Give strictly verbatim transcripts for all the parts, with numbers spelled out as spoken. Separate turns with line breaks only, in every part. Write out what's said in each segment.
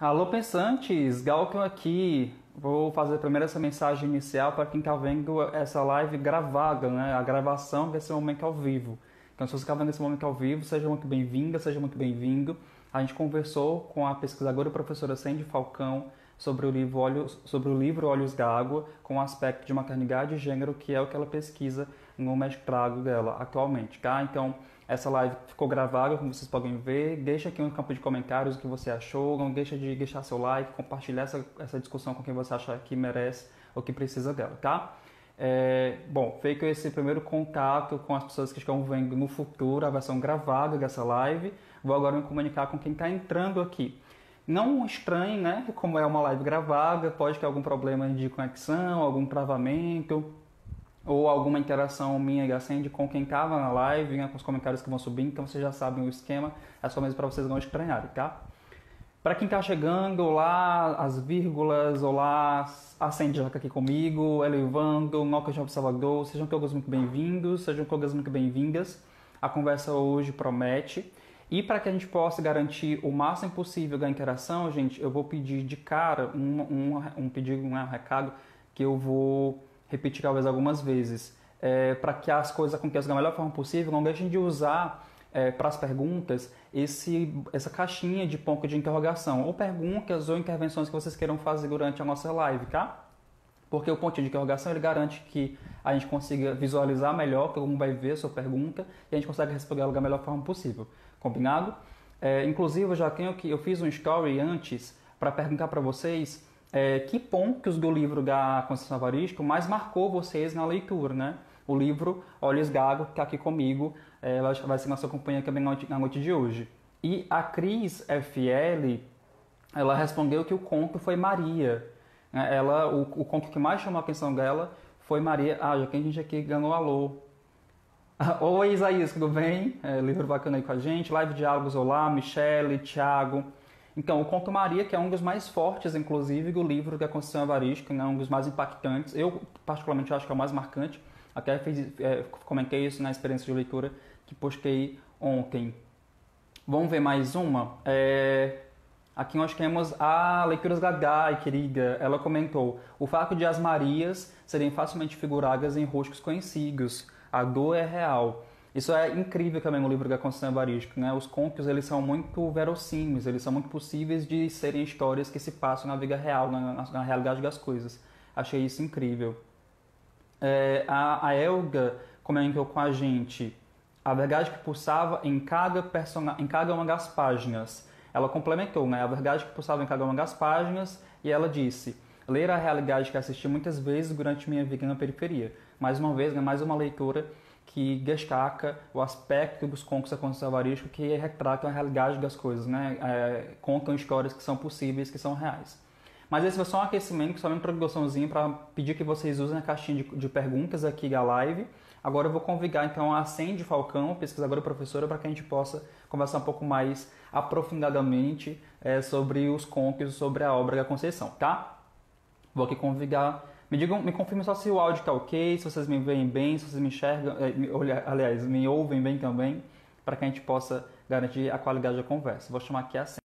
Alô, pensantes! Galton aqui. Vou fazer primeiro essa mensagem inicial para quem está vendo essa live gravada, né? A gravação desse momento ao vivo. Então, se você está vendo esse momento ao vivo, seja muito bem-vinda, seja muito bem-vindo. A gente conversou com a pesquisadora e professora Sandy Falcão sobre o livro Olhos, sobre o livro Olhos d'Água, com o aspecto de maternidade e gênero, que é o que ela pesquisa no mestrado dela atualmente, tá? Então, essa live ficou gravada, como vocês podem ver. Deixa aqui no campo de comentários o que você achou. Não deixa de deixar seu like, compartilhar essa, essa discussão com quem você acha que merece ou que precisa dela, tá? É, bom, feito esse primeiro contato com as pessoas que estão vendo no futuro a versão gravada dessa live, vou agora me comunicar com quem está entrando aqui. Não estranhe, né? Como é uma live gravada, pode ter algum problema de conexão, algum travamento, ou alguma interação minha e Acende com quem estava na live, né, com os comentários que vão subir, então vocês já sabem o esquema, é só mesmo para vocês não estranharem, tá? Para quem está chegando, olá, as vírgulas, olá, Acende já aqui comigo, Elevando, Noca de Salvador, sejam todos muito bem-vindos, sejam todas muito bem-vindas. A conversa hoje promete. E para que a gente possa garantir o máximo possível da interação, gente, eu vou pedir de cara um, um, um pedido, um recado que eu vou repetir talvez algumas vezes, é, para que as coisas aconteçam da melhor forma possível. Não deixem de usar é, para as perguntas esse, essa caixinha de ponto de interrogação, ou perguntas ou intervenções que vocês queiram fazer durante a nossa live, tá? Porque o ponto de interrogação ele garante que a gente consiga visualizar melhor, todo mundo vai ver a sua pergunta e a gente consegue responder ela da melhor forma possível. Combinado? É, inclusive, eu já tenho que eu fiz um story antes para perguntar para vocês É, que pontos do livro da Conceição Evaristo mais marcou vocês na leitura, né? O livro Olhos d'Água, que está aqui comigo, é, ela vai ser nossa companhia também na noite de hoje. E a Cris F L, ela respondeu que o conto foi Maria. Ela, o, o conto que mais chamou a atenção dela foi Maria. Ah, já que a gente aqui ganhou alô. Oi, Isaías, tudo bem? É, livro bacana aí com a gente. Live Diálogos, olá, Michele, Thiago. Então, o Conto Maria, que é um dos mais fortes, inclusive, do livro da Conceição Evaristo, né? Um dos mais impactantes. Eu, particularmente, acho que é o mais marcante. Até fiz, é, comentei isso na experiência de leitura que postei ontem. Vamos ver mais uma? É... Aqui nós temos a Leituras Gaga, querida. Ela comentou: o fato de as Marias serem facilmente figuradas em rostos conhecidos. A dor é real. Isso é incrível também no livro da Conceição Evaristo, né? Os contos, eles são muito verossímeis, eles são muito possíveis de serem histórias que se passam na vida real, na, na, na realidade das coisas. Achei isso incrível. É, a, a Elga comentou com a gente a verdade que pulsava em cada, persona, em cada uma das páginas. Ela complementou, né? A verdade que pulsava em cada uma das páginas, e ela disse: ler a realidade que assisti muitas vezes durante minha vida na periferia. Mais uma vez, né? Mais uma leitura que destaca o aspecto dos contos da Conceição Evaristo que retratam a realidade das coisas, né? É, contam histórias que são possíveis, que são reais. Mas esse foi só um aquecimento, só uma introduçãozinha para pedir que vocês usem a caixinha de, de perguntas aqui da live. Agora eu vou convidar então a Sandy Falcão, pesquisadora e professora, para que a gente possa conversar um pouco mais aprofundadamente é, sobre os contos, sobre a obra da Conceição, tá? Vou aqui convidar. Me digam, me confirmem só se o áudio está ok, se vocês me veem bem, se vocês me enxergam, aliás, me ouvem bem também, para que a gente possa garantir a qualidade da conversa. Vou chamar aqui assim.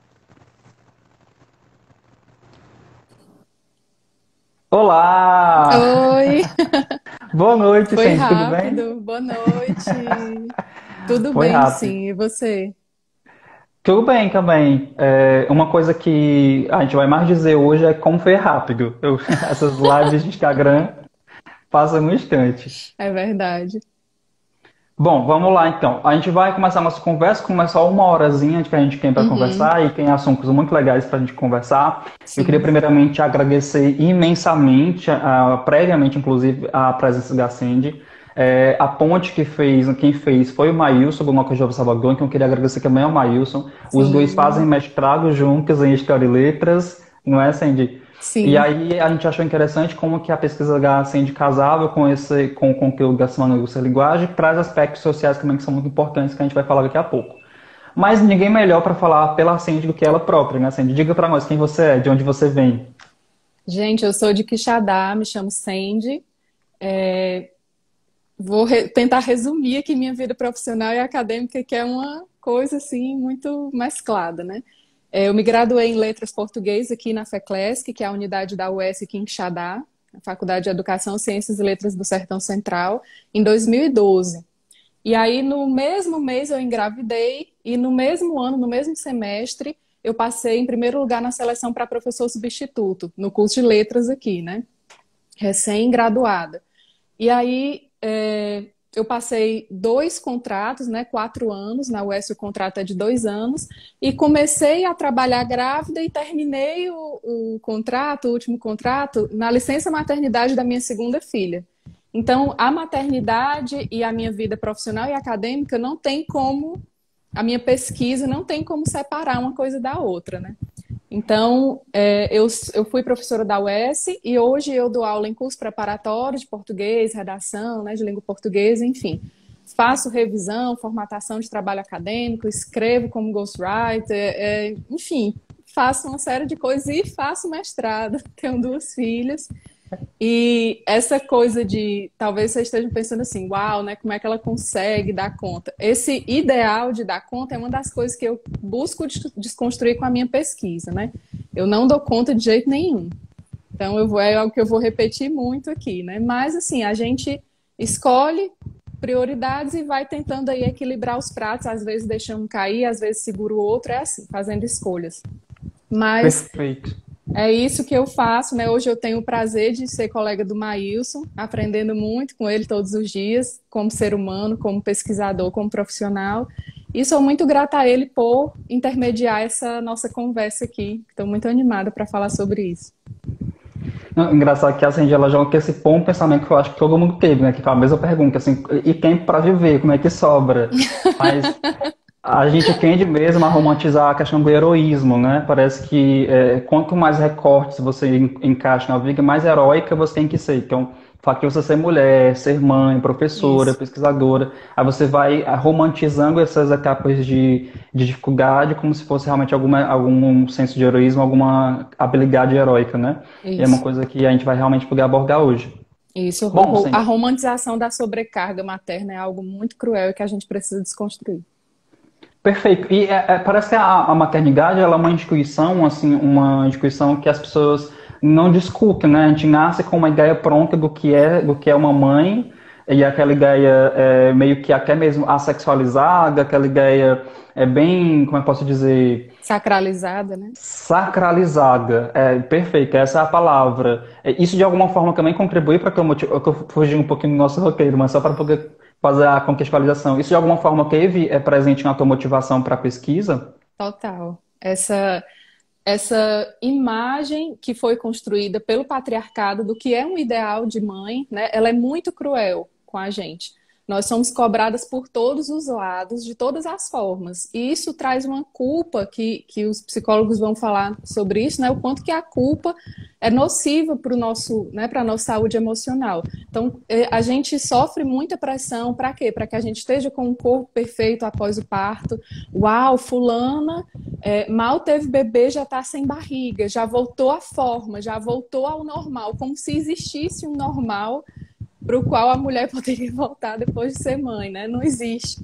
Olá!
Oi,
Boa noite,
foi
Sandy, tudo bem?
rápido. Boa noite. Tudo
Foi
bem,
rápido.
sim. E você?
Tudo bem também. É, uma coisa que a gente vai mais dizer hoje é como foi rápido. Eu- essas lives de Instagram passam no instante.
É verdade.
Bom, vamos lá então. A gente vai começar a nossa conversa, começar uma horazinha que a gente tem para
Uhum,
conversar e tem assuntos muito legais para a gente conversar. Eu queria
sim.
primeiramente agradecer imensamente, ah, previamente inclusive, a presença da Cindy. É, a ponte que fez, quem fez foi o Maílson, do Noca Jovem Salvador, então eu queria agradecer também ao Maílson. Os dois fazem
Sim,
mestrado juntos em História e Letras, não é, Cindy? E
sim.
aí a gente achou interessante como que a pesquisa da Acende casava com esse com o conteúdo da Semana da Linguagem, traz aspectos sociais também que são muito importantes que a gente vai falar daqui a pouco. Mas ninguém melhor para falar pela Acende do que ela própria, né, Acende? Diga para nós quem você é, de onde você vem.
Gente, eu sou de Quixadá, me chamo Sandy. Vou re- tentar resumir aqui minha vida profissional e acadêmica, que é uma coisa assim muito mesclada, né? É, eu me graduei em Letras Português aqui na FECLESC, que é a unidade da U E S aqui em Quixadá, a Faculdade de Educação, Ciências e Letras do Sertão Central, em dois mil e doze. E aí, no mesmo mês, eu engravidei, e no mesmo ano, no mesmo semestre, eu passei em primeiro lugar na seleção para professor substituto, no curso de letras aqui, né? Recém-graduada. E aí, é, eu passei dois contratos, né? Quatro anos, na U E S o contrato é de dois anos, e comecei a trabalhar grávida e terminei o, o contrato, o último contrato, na licença maternidade da minha segunda filha. Então, a maternidade e a minha vida profissional e acadêmica não tem como, a minha pesquisa não tem como separar uma coisa da outra, né? Então, é, eu, eu fui professora da U E S e hoje eu dou aula em curso preparatório de português, redação, né, de língua portuguesa, enfim. Faço revisão, formatação de trabalho acadêmico, escrevo como ghostwriter, é, enfim, faço uma série de coisas e faço mestrado. Tenho duas filhas. E essa coisa de, talvez vocês estejam pensando assim, uau, né, como é que ela consegue dar conta? Esse ideal de dar conta é uma das coisas que eu busco desconstruir com a minha pesquisa, né? Eu não dou conta de jeito nenhum. Então, eu vou, é algo que eu vou repetir muito aqui, né? Mas, assim, a gente escolhe prioridades e vai tentando aí equilibrar os pratos, às vezes deixa um cair, às vezes segura o outro, é assim, fazendo escolhas. Mas...
Perfeito.
É isso que eu faço, né? Hoje eu tenho o prazer de ser colega do Maílson, aprendendo muito com ele todos os dias, como ser humano, como pesquisador, como profissional. E sou muito grata a ele por intermediar essa nossa conversa aqui. Estou muito animada para falar sobre isso.
Não, engraçado que assim, ela já antecipou um pensamento que eu acho que todo mundo teve, né? Que foi a mesma pergunta, assim, e tempo para viver, como é que sobra? Mas a gente tende mesmo a romantizar a questão do heroísmo, né? Parece que é, quanto mais recortes você en- encaixa na vida, mais heróica você tem que ser. Então, o fato de você ser mulher, ser mãe, professora,
Isso,
pesquisadora, aí você vai ah, romantizando essas etapas de, de dificuldade como se fosse realmente alguma, algum senso de heroísmo, alguma habilidade heróica, né? E é uma
isso,
coisa que a gente vai realmente poder abordar hoje.
isso.
Bom,
Ro- A
sim.
romantização da sobrecarga materna é algo muito cruel e que a gente precisa desconstruir.
Perfeito. E é, é, parece que a, a maternidade ela é uma instituição, assim, uma instituição que as pessoas não discutem, né? A gente nasce com uma ideia pronta do que é, do que é uma mãe, e aquela ideia é meio que até mesmo assexualizada, aquela ideia é bem, como eu posso dizer,
Sacralizada, né?
sacralizada. É, perfeito, essa é a palavra. É, isso de alguma forma também contribui para que eu, motiv... eu tô fugindo um pouquinho do nosso roteiro, mas só para poder fazer a contextualização. Isso de alguma forma teve é, presente na tua motivação para a pesquisa?
Total. Essa, essa imagem que foi construída pelo patriarcado do que é um ideal de mãe, né? Ela é muito cruel com a gente. Nós somos cobradas por todos os lados, de todas as formas. E isso traz uma culpa que, que os psicólogos vão falar sobre isso, né? O quanto que a culpa é nociva para o nosso, né, para a nossa saúde emocional. Então, eh, a gente sofre muita pressão, para quê? Para que a gente esteja com um corpo perfeito após o parto. Uau, fulana, é, mal teve bebê, já está sem barriga, já voltou à forma, já voltou ao normal, como se existisse um normal para o qual a mulher poderia voltar depois de ser mãe, né? Não existe.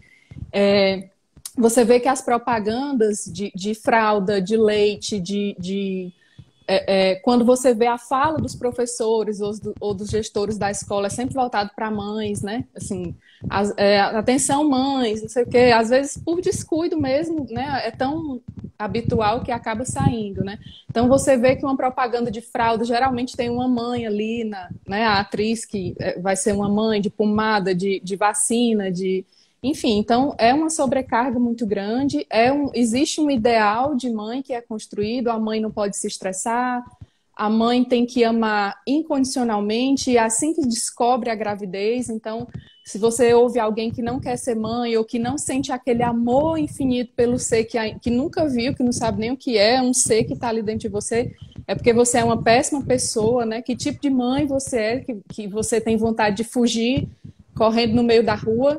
É, você vê que as propagandas de, de fralda, de leite, de, de é, é, quando você vê a fala dos professores ou, do, ou dos gestores da escola, é sempre voltado para mães, né? Assim, as, é, atenção mães, não sei o quê. Às vezes por descuido mesmo, né? É tão habitual que acaba saindo, né? Então você vê que uma propaganda de fralda geralmente tem uma mãe ali, na, né? A atriz que é, vai ser uma mãe de pomada, de, de vacina, de... Enfim, então é uma sobrecarga muito grande, é um, existe um ideal de mãe que é construído, a mãe não pode se estressar, a mãe tem que amar incondicionalmente, e assim que descobre a gravidez, então se você ouve alguém que não quer ser mãe ou que não sente aquele amor infinito pelo ser que, que nunca viu, que não sabe nem o que é, um ser que está ali dentro de você, é porque você é uma péssima pessoa, né? Que tipo de mãe você é, que, que você tem vontade de fugir correndo no meio da rua,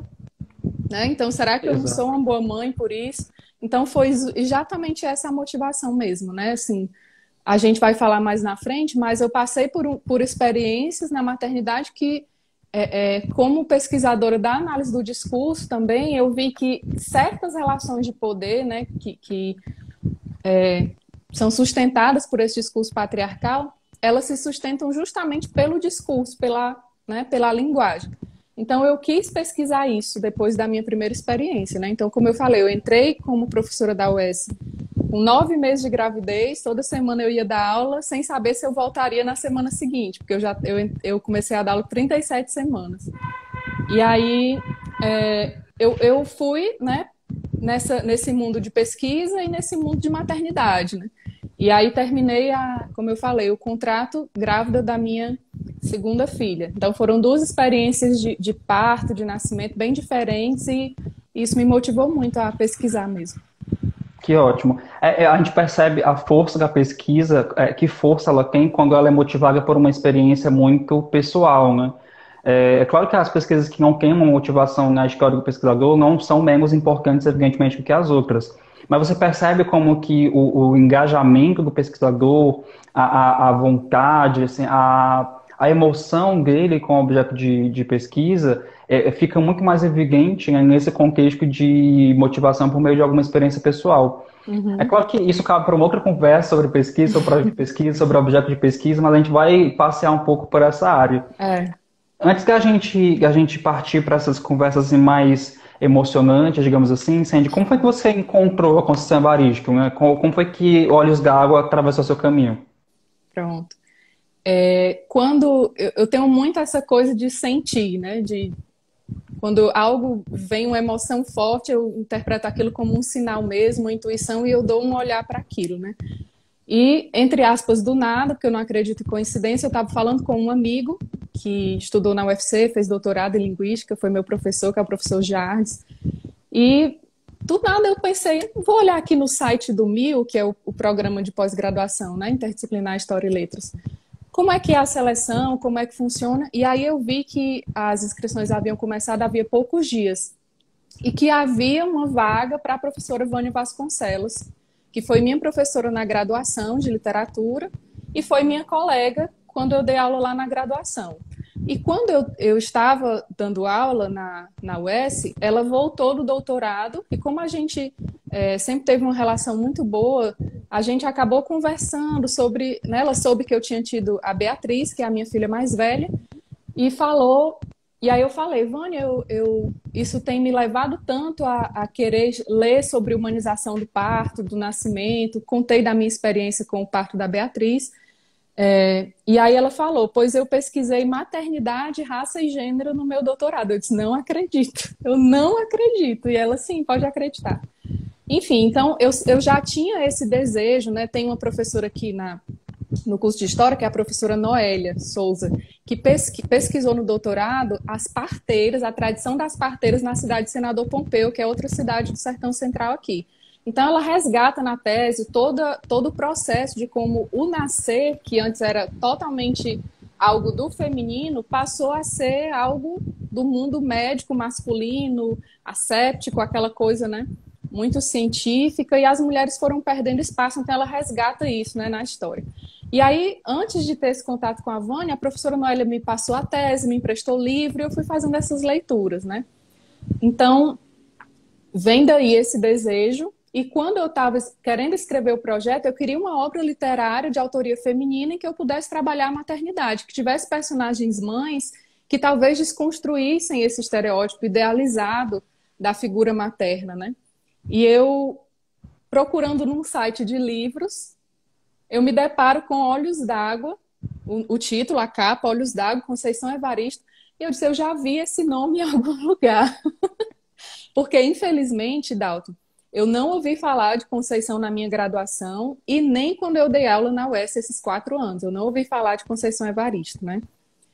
né? Então, será que eu não sou
Exato.
uma boa mãe por isso? Então, foi exatamente essa a motivação mesmo, né? Assim, a gente vai falar mais na frente, mas eu passei por, um- por experiências na maternidade que, é, é, como pesquisadora da análise do discurso também, eu vi que certas relações de poder, né, que, que são sustentadas por esse discurso patriarcal, elas se sustentam justamente pelo discurso, pela, né, pela linguagem. Então, eu quis pesquisar isso depois da minha primeira experiência, né? Então, como eu falei, eu entrei como professora da U E S com nove meses de gravidez, toda semana eu ia dar aula sem saber se eu voltaria na semana seguinte, porque eu, já, eu, eu comecei a dar aula com trinta e sete semanas. E aí, é, eu, eu fui, né, nessa, nesse mundo de pesquisa e nesse mundo de maternidade, né? E aí terminei, a, como eu falei, o contrato grávida da minha segunda filha. Então foram duas experiências de, de parto, de nascimento bem diferentes e isso me motivou muito a pesquisar mesmo.
Que ótimo. É, é, a gente percebe a força da pesquisa, é, que força ela tem quando ela é motivada por uma experiência muito pessoal, né? É, é claro que as pesquisas que não têm uma motivação na história do pesquisador não são menos importantes, evidentemente, do que as outras. Mas você percebe como que o, o engajamento do pesquisador, a, a, a vontade, assim, a, a emoção dele com o objeto de, de pesquisa é, fica muito mais evidente, né, nesse contexto de motivação por meio de alguma experiência pessoal. É
Uhum.
claro que isso cabe para uma outra conversa sobre pesquisa, sobre projeto de pesquisa, sobre objeto de pesquisa, mas a gente vai passear um pouco por essa área.
É.
Antes da gente, a gente partir para essas conversas assim, mais emocionantes, digamos assim, Sandy, como foi que você encontrou a Conceição Evaristo, né? Como, como foi que Olhos d'Água atravessou seu caminho?
Pronto. É, quando eu, eu tenho muito essa coisa de sentir, né? De quando algo vem uma emoção forte, eu interpreto aquilo como um sinal mesmo, uma intuição, e eu dou um olhar para aquilo, né? E, entre aspas, do nada, porque eu não acredito em coincidência, eu estava falando com um amigo que estudou na U F C, fez doutorado em Linguística, foi meu professor, que é o professor Jardes, e do nada eu pensei, vou olhar aqui no site do M I U, que é o, o programa de pós-graduação, né, Interdisciplinar História e Letras, como é que é a seleção, como é que funciona, e aí eu vi que as inscrições haviam começado havia poucos dias, e que havia uma vaga para a professora Vânia Vasconcelos, que foi minha professora na graduação de literatura e foi minha colega quando eu dei aula lá na graduação. E quando eu, eu estava dando aula na, na U S, ela voltou do doutorado e como a gente é, sempre teve uma relação muito boa, a gente acabou conversando sobre, né, ela soube que eu tinha tido a Beatriz, que é a minha filha mais velha, e falou... E aí eu falei, Vânia, eu, eu, isso tem me levado tanto a, a querer ler sobre humanização do parto, do nascimento, contei da minha experiência com o parto da Beatriz, é, e aí ela falou, pois eu pesquisei maternidade, raça e gênero no meu doutorado. Eu disse, não acredito, eu não acredito. E ela, sim, pode acreditar. Enfim, então eu, eu já tinha esse desejo, né? Tem uma professora aqui na... no curso de História, que é a professora Noélia Souza, que pesquisou no doutorado as parteiras, a tradição das parteiras na cidade de Senador Pompeu, que é outra cidade do Sertão Central aqui. Então, ela resgata na tese toda, todo o processo de como o nascer, que antes era totalmente algo do feminino, passou a ser algo do mundo médico masculino, asséptico, aquela coisa, né? Muito científica, e as mulheres foram perdendo espaço, então ela resgata isso, né, na história. E aí, antes de ter esse contato com a Vânia, a professora Noélia me passou a tese, me emprestou livro, e eu fui fazendo essas leituras, né? Então, vem daí esse desejo, e quando eu estava querendo escrever o projeto, eu queria uma obra literária de autoria feminina em que eu pudesse trabalhar a maternidade, que tivesse personagens mães que talvez desconstruíssem esse estereótipo idealizado da figura materna, né? E eu, procurando num site de livros, eu me deparo com Olhos d'Água, o, o título, a capa, Olhos d'Água, Conceição Evaristo, e eu disse, eu já vi esse nome em algum lugar. Porque, infelizmente, Dalton, eu não ouvi falar de Conceição na minha graduação e nem quando eu dei aula na U E S esses quatro anos. Eu não ouvi falar de Conceição Evaristo, né?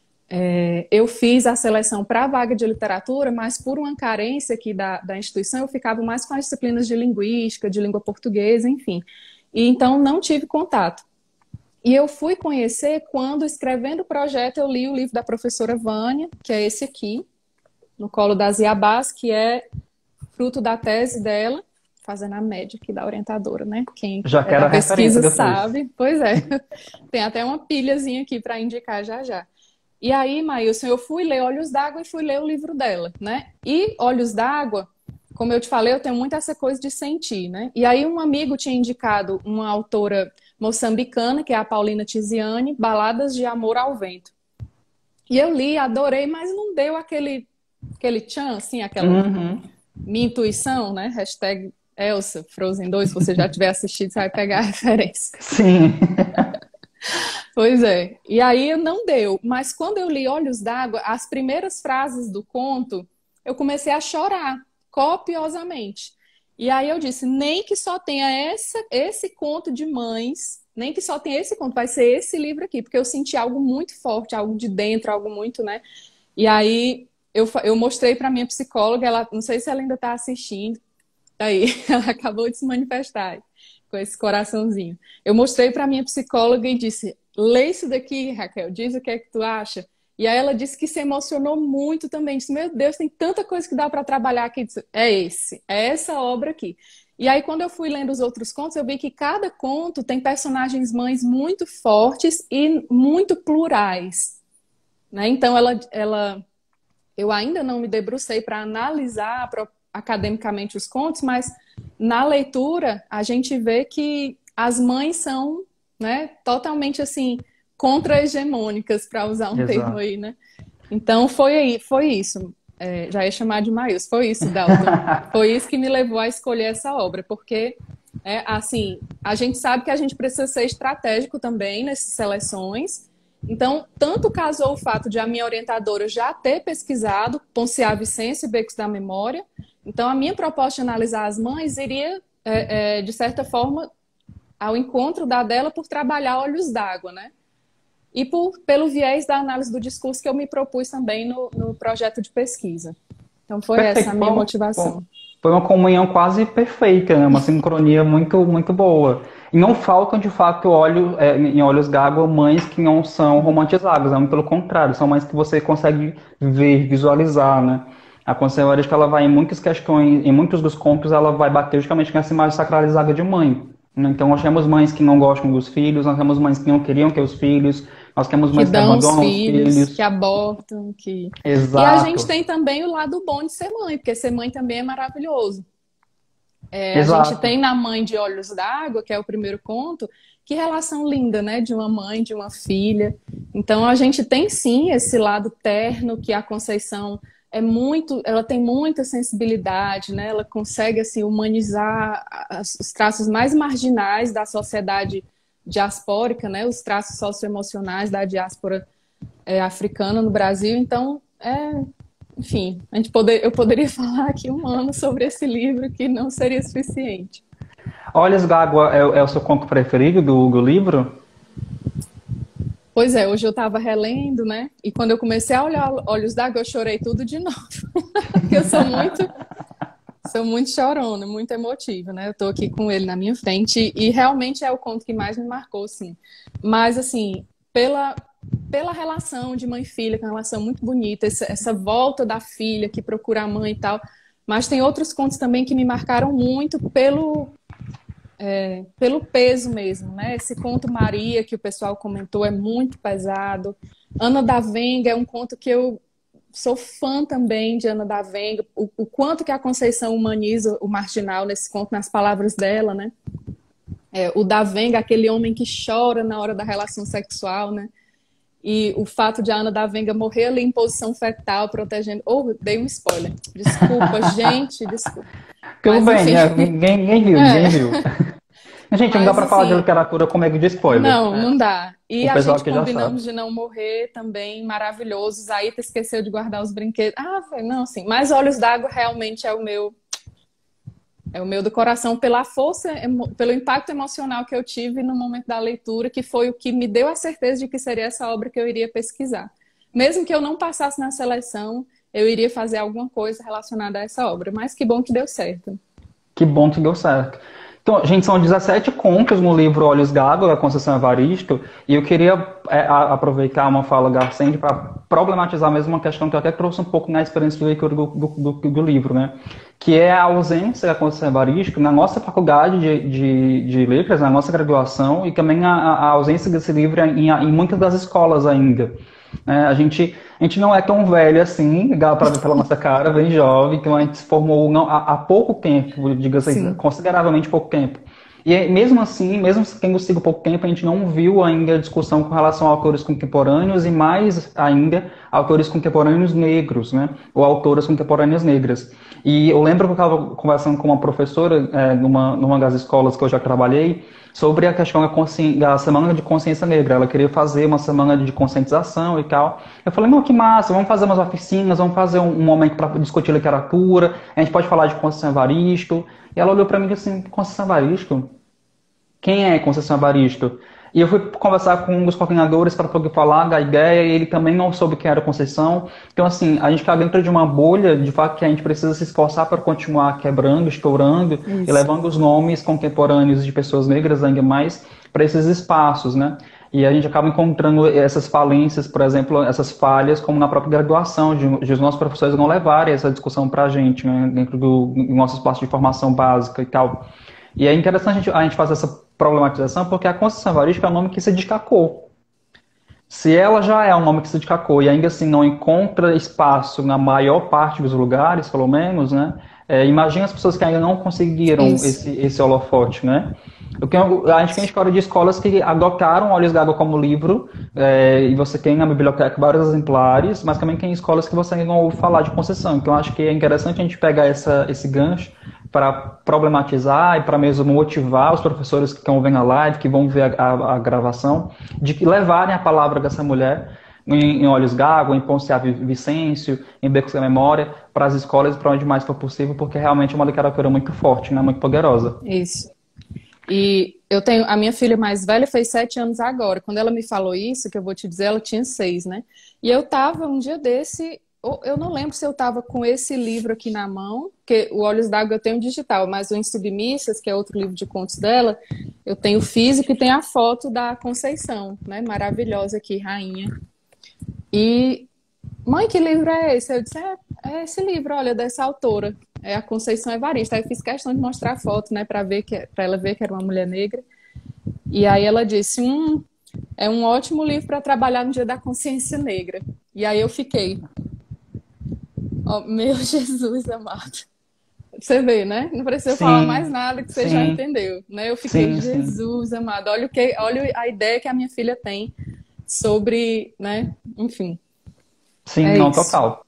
É, eu fiz a seleção para a vaga de literatura, mas por uma carência aqui da, da instituição, eu ficava mais com as disciplinas de linguística, de língua portuguesa, enfim. E então não tive contato. E eu fui conhecer quando, escrevendo o projeto, eu li o livro da professora Vânia, que é esse aqui, No Colo das Iabás, que é fruto da tese dela, fazendo a média aqui da orientadora, né? Quem
Já
é
quero
da
a referência
pesquisa
depois.
sabe. Pois é. Tem até uma pilhazinha aqui para indicar já já. E aí, Maílson, eu fui ler Olhos d'Água e fui ler o livro dela, né? E Olhos d'Água como eu te falei, eu tenho muito essa coisa de sentir, né? E aí um amigo tinha indicado uma autora moçambicana, que é a Paulina Tiziane, Baladas de Amor ao Vento. E eu li, adorei, mas não deu aquele, aquele tchan, assim, aquela
Uhum.
minha intuição, né? Hashtag Elsa, Frozen dois, se você já tiver assistido, você vai pegar a referência.
Sim.
Pois é. E aí não deu. Mas quando eu li Olhos d'Água, as primeiras frases do conto, eu comecei a chorar copiosamente. E aí eu disse, nem que só tenha essa, esse conto de mães, nem que só tenha esse conto, vai ser esse livro aqui, porque eu senti algo muito forte, algo de dentro, algo muito, né? E aí eu, fa- eu mostrei para minha psicóloga, ela, não sei se ela ainda está assistindo, aí ela acabou de se manifestar com esse coraçãozinho. Eu mostrei para minha psicóloga e disse, lê isso daqui, Raquel, diz o que é que tu acha. E aí ela disse que se emocionou muito também. Disse, meu Deus, tem tanta coisa que dá para trabalhar aqui. Disse, é esse, é essa obra aqui. E aí quando eu fui lendo os outros contos, eu vi que cada conto tem personagens mães muito fortes e muito plurais, né? Então ela, ela, eu ainda não me debrucei para analisar pro- academicamente os contos, mas na leitura a gente vê que as mães são, né, totalmente assim contra-hegemônicas, para usar um termo
Exato.
aí, né? Então foi aí, foi isso. É, já ia chamar de Maílson, foi isso, Dalton. Foi isso que me levou a escolher essa obra, porque é, assim, a gente sabe que a gente precisa ser estratégico também nessas seleções. Então, tanto casou o fato de a minha orientadora já ter pesquisado Ponciá Vicêncio e Becos da Memória. Então, a minha proposta de analisar as mães iria, é, é, de certa forma, ao encontro da dela por trabalhar Olhos d'Água, né? E por, pelo viés da análise do discurso que eu me propus também no, no projeto de pesquisa. Então, foi essa a
Perfeito. Foi
minha
uma,
motivação.
foi uma comunhão quase perfeita, né? Uma sincronia muito, muito boa. E não faltam, de fato, olho, é, em Olhos d'Água, mães que não são romantizadas, não, pelo contrário, são mães que você consegue ver, visualizar, né? A Conceição Evaristo, ela vai em muitas questões, em muitos dos contos, ela vai bater justamente nessa imagem sacralizada de mãe, né? Então, nós temos mães que não gostam dos filhos, nós temos mães que não queriam ter os filhos, nós temos
Que
mães que
dão os
abandonam os
filhos, que
filhos.
abortam, que... E a gente
Exato,
tem também o lado bom de ser mãe, porque ser mãe também é maravilhoso. É, a gente
exato.
tem na Mãe de Olhos d'Água, que é o primeiro conto, que relação linda, né? De uma mãe, de uma filha. Então a gente tem sim esse lado terno que a Conceição é muito, ela tem muita sensibilidade, né? Ela consegue assim humanizar as- os traços mais marginais da sociedade diaspórica, né? Os traços socioemocionais da diáspora é, africana no Brasil. Então, é, enfim, a gente poder, eu poderia falar aqui um ano sobre esse livro que não seria suficiente.
Olhos d'Água é, é o seu conto preferido do, do livro?
Pois é, hoje eu estava relendo, né? E quando eu comecei a olhar Olhos d'Água, eu chorei tudo de novo. Porque eu sou muito, sou muito chorona, muito emotiva, né? Eu tô aqui com ele na minha frente e realmente é o conto que mais me marcou, assim. Mas, assim, pela, pela relação de mãe e filha, que é uma relação muito bonita, essa, essa volta da filha que procura a mãe e tal. Mas tem outros contos também que me marcaram muito pelo, pelo peso mesmo, né? Esse conto Maria, que o pessoal comentou, é muito pesado. Ana da Venga é um conto que eu sou fã também de Ana da Venga, o, o quanto que a Conceição humaniza o marginal nesse conto, nas palavras dela, né? É, o da Venga, aquele homem que chora na hora da relação sexual, né? E o fato de a Ana da Venga morrer ali em posição fetal, protegendo. Oh, dei um spoiler. Desculpa, gente, desculpa.
Tudo
Mas
bem,
enfim.
né? Ninguém, ninguém viu,
É,
ninguém viu. Gente, não dá
mas
pra falar de
assim,
literatura com medo de spoiler.
não, não dá. E
O
a
pessoal
gente
aqui já sabe.
combinamos de não morrer também, maravilhoso. Zaita esqueceu de guardar os brinquedos. Ah, foi, não, assim. Mas Olhos d'Água realmente é o meu, é o meu do coração pela força, emo- pelo impacto emocional que eu tive no momento da leitura, que foi o que me deu a certeza de que seria essa obra que eu iria pesquisar. Mesmo que eu não passasse na seleção, eu iria fazer alguma coisa relacionada a essa obra. Mas que bom que deu certo.
Que bom que deu certo. Então, gente, são dezessete contos no livro Olhos d'Água, da Conceição Evaristo, e eu queria é, a- aproveitar uma fala Garcende para problematizar mesmo uma questão que eu até trouxe um pouco na experiência de leitura do, do, do, do livro, né? Que é a ausência da Conceição Evaristo na nossa faculdade de, de, de letras, na nossa graduação, e também a, a ausência desse livro em, em muitas das escolas ainda. É, a gente, a gente não é tão velho assim, dá para ver pela nossa cara, bem jovem, então a gente se formou não, há, há pouco tempo, diga assim,
Sim,
consideravelmente pouco tempo. E aí, mesmo assim, mesmo quem nos siga pouco tempo, a gente não viu ainda a discussão com relação a autores contemporâneos e mais ainda autores contemporâneos negros, né? Ou autoras contemporâneas negras. E eu lembro que eu estava conversando com uma professora é, numa, numa das escolas que eu já trabalhei sobre a questão da, consci... da Semana de Consciência Negra. Ela queria fazer uma semana de conscientização e tal. Eu falei, não, que massa, vamos fazer umas oficinas, vamos fazer um, um momento para discutir literatura, a gente pode falar de Conceição Evaristo. E ela olhou para mim assim, Conceição Evaristo? Quem é Conceição Evaristo? E eu fui conversar com um dos coordenadores para poder falar da ideia, e ele também não soube quem era Conceição. Então, assim, a gente está dentro de uma bolha, de fato, que a gente precisa se esforçar para continuar quebrando, estourando e
isso.
levando os nomes contemporâneos de pessoas negras ainda mais para esses espaços, né? E a gente acaba encontrando essas falências, por exemplo, essas falhas, como na própria graduação, de, de os nossos professores não levarem essa discussão para a gente, né? Dentro do, do nosso espaço de formação básica e tal. E é interessante a gente, a gente fazer essa problematização porque a Conceição Evaristo é um nome que se destacou. Se ela já é um nome que se destacou e ainda assim não encontra espaço na maior parte dos lugares, pelo menos, né? É, imagina as pessoas que ainda não conseguiram
Isso.
esse, esse holofote, né? Eu tenho, a gente tem história de escolas que adotaram Olhos d'Água como livro, é, e você tem na biblioteca vários exemplares, mas também tem escolas que você ainda não ouve falar de Conceição. Então, acho que é interessante a gente pegar essa, esse gancho para problematizar e para mesmo motivar os professores que estão vendo a live, que vão ver a, a, a gravação, de que levarem a palavra dessa mulher em, em Olhos d'Água, em Ponce A Vicêncio, em Becos da Memória, para as escolas e para onde mais for possível, porque realmente é uma literatura muito forte, né? Muito poderosa.
Isso. E eu tenho, a minha filha mais velha fez sete anos agora. Quando ela me falou isso, que eu vou te dizer, ela tinha seis, né? E eu tava um dia desse, eu não lembro se eu tava com esse livro aqui na mão, que o Olhos d'Água eu tenho digital, mas o Em Submissas, que é outro livro de contos dela, eu tenho físico e tem a foto da Conceição, né? Maravilhosa aqui, rainha. E, mãe, que livro é esse? Eu disse, é, é esse livro, olha, dessa autora. É a Conceição Evaristo. Aí eu fiz questão de mostrar a foto, né, para ver que, para ela ver que era uma mulher negra. E aí ela disse, hum, é um ótimo livro para trabalhar no Dia da Consciência Negra. E aí eu fiquei, oh, meu Jesus amado. Você vê, né? Não precisa falar mais
Sim,
nada que você já
sim,
entendeu, né? Eu fiquei,
sim, sim.
Jesus amado, olha o que, olha a ideia que a minha filha tem sobre, né? Enfim,
Sim,
é
não,
isso.
total.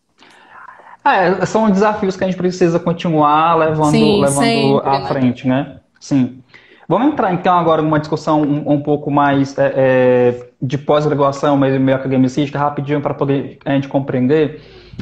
É, são desafios que a gente precisa continuar levando,
Sim,
levando
sempre,
à
né?
frente, né? Sim. Vamos entrar então agora numa discussão um, um pouco mais é, é, de pós-graduação, meio, meio academicista, rapidinho para poder a gente compreender.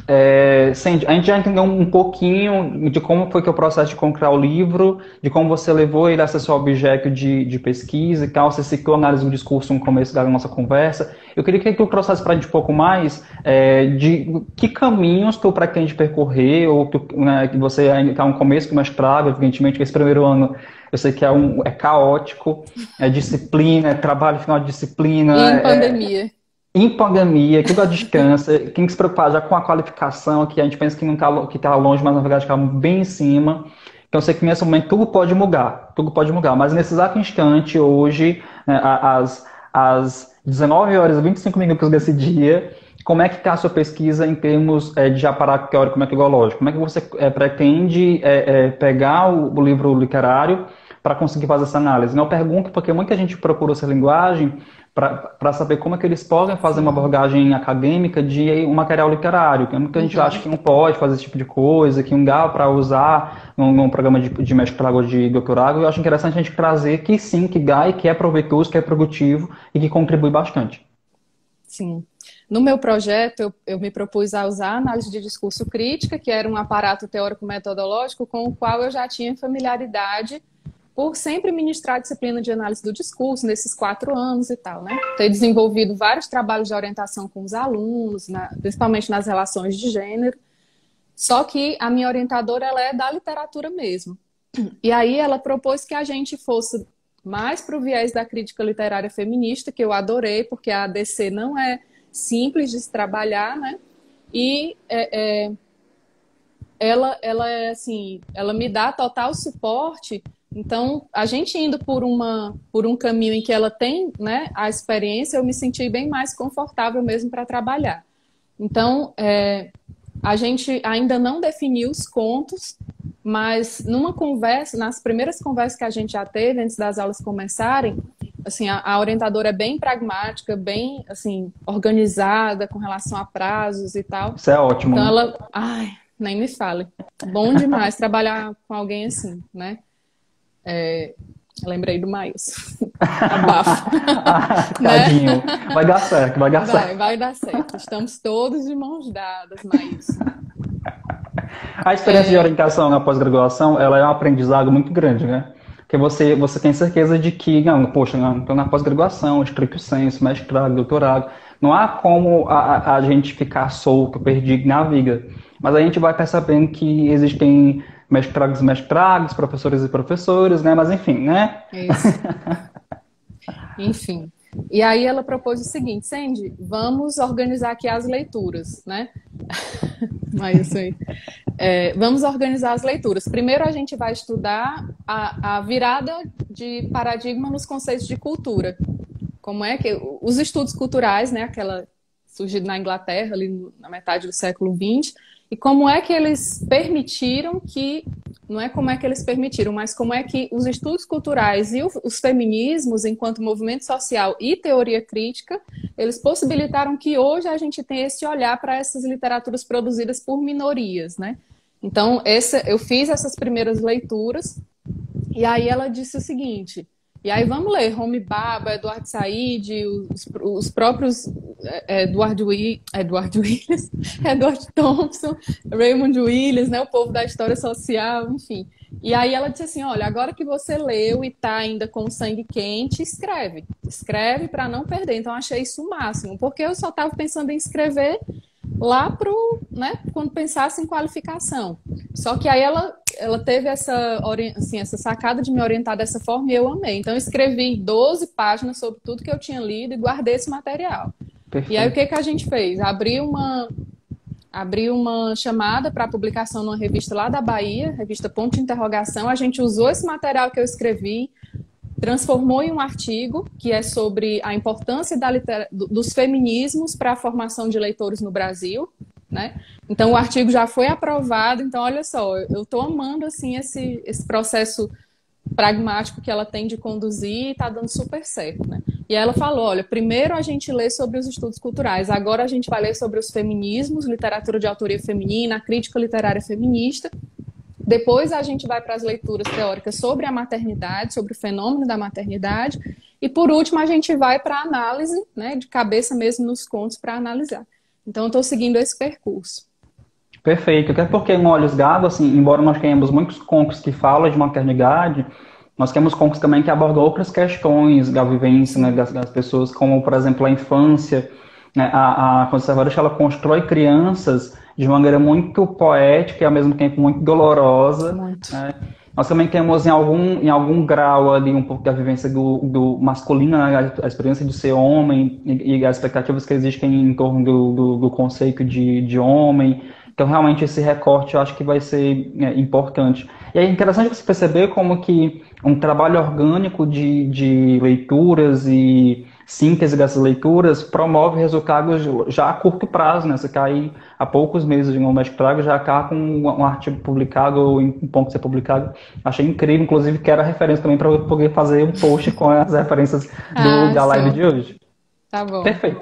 É, Sandy, a gente já entendeu um pouquinho de como foi que é o processo de concrear o livro, de como você levou ele a ser seu objeto de, de pesquisa e tal. Você citou a análise do discurso no começo da nossa conversa. Eu queria que tu trouxesse para a gente um pouco mais é, de que caminhos tu pretende percorrer, ou tu, né, que você ainda está no começo do mestrado, evidentemente, que esse primeiro ano eu sei que é, um, é caótico, é disciplina, é trabalho final de
E
disciplina,
em
é,
pandemia.
em pandemia, tudo à distância, tem que se preocupar já com a qualificação, que a gente pensa que não tá, que está longe, mas na verdade está bem em cima. Então eu sei que nesse momento tudo pode mudar, tudo pode mudar, mas nesse exato instante, hoje, né, às, às dezenove horas e vinte e cinco minutos desse dia, como é que está a sua pesquisa em termos é, de aparato teórico metodológico? Como é que você é, pretende é, é, pegar o, o livro literário para conseguir fazer essa análise? Não pergunto porque muita gente procura essa linguagem para saber como é que eles podem fazer uma
Sim.
abordagem acadêmica de um material literário. Que muita gente acha
Uhum.
que não pode fazer esse tipo de coisa, que não dá para usar num, num programa de, de mestrado ou de doutorado. Eu acho interessante a gente trazer que sim, que dá e que é proveitoso, que é produtivo e que contribui bastante.
Sim. No meu projeto, eu, eu me propus a usar a análise de discurso crítica, que era um aparato teórico-metodológico com o qual eu já tinha familiaridade por sempre ministrar a disciplina de análise do discurso nesses quatro anos e tal, né? Ter desenvolvido vários trabalhos de orientação com os alunos, na, principalmente nas relações de gênero. Só que a minha orientadora, ela é da literatura mesmo. E aí ela propôs que a gente fosse mais para o viés da crítica literária feminista, que eu adorei, porque a A D C não é simples de se trabalhar, né? E é, é, ela, ela é assim, ela me dá total suporte Então, a gente indo por uma, por um caminho em que ela tem, né, a experiência, eu me senti bem mais confortável mesmo para trabalhar. Então, é, a gente ainda não definiu os contos, mas numa conversa, nas primeiras conversas que a gente já teve, antes das aulas começarem, assim, a, a orientadora é bem pragmática, bem, assim, organizada com relação a prazos e tal.
Isso é ótimo,
Então,
né?
ela... Ai, nem me fale. Bom demais trabalhar com alguém assim, né? É, lembrei do Maílson. Abafa.
Ah,
Né?
tadinho. Vai dar certo, vai dar
Vai,
certo.
vai dar certo. Estamos todos de mãos dadas, Maílson.
A experiência de orientação na pós-graduação, ela é um aprendizado muito grande, né? Porque você, você tem certeza de que, não, poxa, estou na pós-graduação, estricto sensu, mestrado, doutorado. Não há como a, a gente ficar solto, perdido na vida. Mas a gente vai percebendo que existem mestrados e mestrados, professores e professores, né? Mas enfim, né?
Isso. Enfim. E aí ela propôs o seguinte, Sandy, vamos organizar aqui as leituras, né? Mas isso aí. É, vamos organizar as leituras. Primeiro a gente vai estudar a, a virada de paradigma nos conceitos de cultura. Como é que os estudos culturais, né, aquela surgido na Inglaterra ali na metade do século vinte, e como é que eles permitiram que, não é como é que eles permitiram, mas como é que os estudos culturais e os feminismos, enquanto movimento social e teoria crítica, eles possibilitaram que hoje a gente tenha esse olhar para essas literaturas produzidas por minorias, né? Então, essa, eu fiz essas primeiras leituras, e aí ela disse o seguinte... E aí vamos ler Homi Bhabha, Eduardo Said, os, os próprios Edward, Will, Edward Williams, Edward Thompson, Raymond Williams, né, o povo da história social, enfim. E aí ela disse assim, olha, agora que você leu e está ainda com o sangue quente, escreve. Escreve para não perder. Então, eu achei isso o máximo, porque eu só estava pensando em escrever lá pro, né, quando pensasse em qualificação. Só que aí ela, ela teve essa, assim, essa sacada de me orientar dessa forma e eu amei. Então eu escrevi doze páginas sobre tudo que eu tinha lido e guardei esse material. Perfeito. E aí o que, que a gente fez? Abri uma, abri uma chamada para publicação numa revista lá da Bahia, revista Ponto de Interrogação. A gente usou esse material que eu escrevi, transformou em um artigo que é sobre a importância da liter... dos feminismos para a formação de leitores no Brasil, né? Então o artigo já foi aprovado, então olha só, eu estou amando assim, esse, esse processo pragmático que ela tem de conduzir e está dando super certo, né? E ela falou, olha, primeiro a gente lê sobre os estudos culturais, agora a gente vai ler sobre os feminismos, literatura de autoria feminina, a crítica literária feminista. Depois a gente vai para as leituras teóricas sobre a maternidade, sobre o fenômeno da maternidade. E por último a gente vai para a análise, né, de cabeça mesmo nos contos para analisar. Então eu estou seguindo esse percurso.
Perfeito. Até porque em Olhos Gago, assim, embora nós tenhamos muitos contos que falam de maternidade, nós temos contos também que abordam outras questões da vivência, né, das, das pessoas, como por exemplo a infância. Né, a, a conservadora, ela constrói crianças de maneira muito poética e ao mesmo tempo muito dolorosa. Muito. Né? Nós também temos em algum, em algum grau ali um pouco da vivência do, do masculino, né? A experiência de ser homem e, e as expectativas que existem em torno do, do, do conceito de, de homem. Então realmente esse recorte eu acho que vai ser é, importante. E é interessante você perceber como que um trabalho orgânico de, de leituras e síntese dessas leituras promove resultados já a curto prazo, né? Você cai há poucos meses de um mestrado, já cá com um artigo publicado ou em ponto de ser publicado. Achei incrível, inclusive quero a referência também para eu poder fazer um post com as referências do, ah, da live de hoje.
Tá bom.
Perfeito.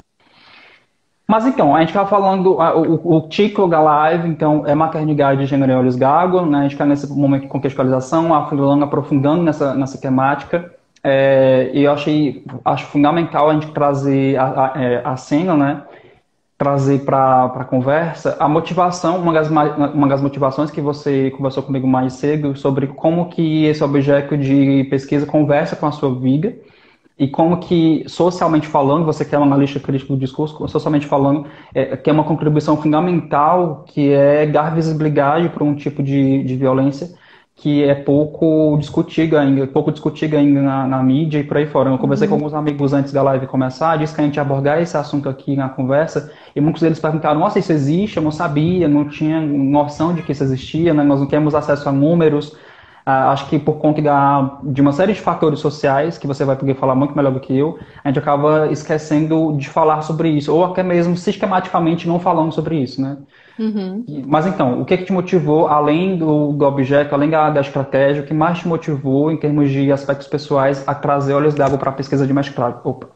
Mas então, a gente está falando, o, o título da live, então, é Maternidade de Gênero em Olhos Gago, né? A gente está nesse momento de contextualização, afundando, aprofundando nessa, nessa temática. É, e eu achei, acho fundamental a gente trazer a, a, a cena, né? Trazer para a conversa a motivação, uma das, uma das motivações que você conversou comigo mais cedo, sobre como que esse objeto de pesquisa conversa com a sua vida. E como que, socialmente falando, você que é um analista crítico do discurso, socialmente falando, é, que é uma contribuição fundamental, que é dar visibilidade para um tipo de, de violência que é pouco discutida ainda, pouco discutida ainda na, na mídia e por aí fora. Eu conversei uhum. com alguns amigos antes da live começar, disse que a gente ia abordar esse assunto aqui na conversa, e muitos deles perguntaram, nossa, isso existe? Eu não sabia, não tinha noção de que isso existia, né? Nós não temos acesso a números. ah, acho que por conta da, de uma série de fatores sociais, que você vai poder falar muito melhor do que eu, a gente acaba esquecendo de falar sobre isso, ou até mesmo sistematicamente não falando sobre isso, né?
Uhum.
E- Mas então, o que que te motivou, além do, do objeto, além da, da estratégia, o que mais te motivou em termos de aspectos pessoais a trazer Olhos d'Água para a pesquisa de mestrado? Opa.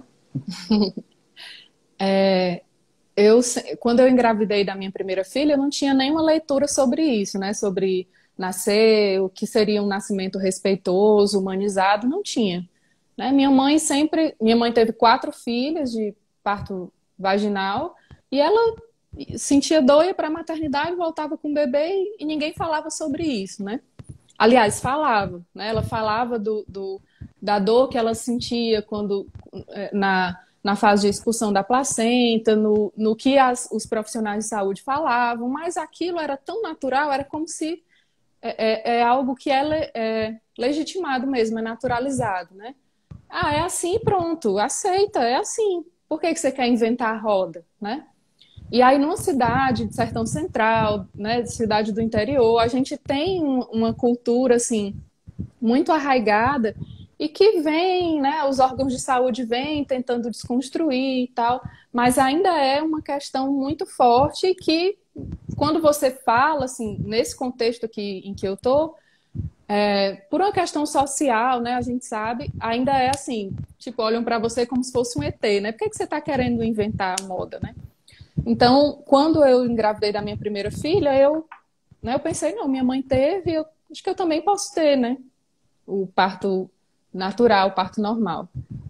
Eu, se- quando eu engravidei da minha primeira filha, eu não tinha nenhuma leitura sobre isso, né? Sobre nascer, o que seria um nascimento respeitoso, humanizado, não tinha, né? Minha mãe sempre, minha mãe teve quatro filhas de parto vaginal e ela sentia dor, ia para a maternidade, voltava com o bebê e, e ninguém falava sobre isso, né? Aliás, falava, né? Ela falava do, do- da dor que ela sentia quando eh, na, na fase de expulsão da placenta, no, no que as- os profissionais de saúde falavam, mas aquilo era tão natural, era como se é, é- é algo que é, le- é legitimado mesmo, é naturalizado, né? Ah, é assim, pronto, aceita, é assim. Por que que você quer inventar a roda, né? E aí, numa cidade de Sertão Central, né, de cidade do interior, a gente tem um- uma cultura assim muito arraigada e que vem, né, os órgãos de saúde vêm tentando desconstruir e tal, mas ainda é uma questão muito forte e que quando você fala assim nesse contexto aqui em que eu tô, é, por uma questão social, né, a gente sabe, ainda é assim, tipo, olham para você como se fosse um E T, né? Por que que você está querendo inventar a moda, né? Então, quando eu engravidei da minha primeira filha, eu, né, eu pensei, não, minha mãe teve, eu acho que eu também posso ter, né? O parto natural, o parto normal.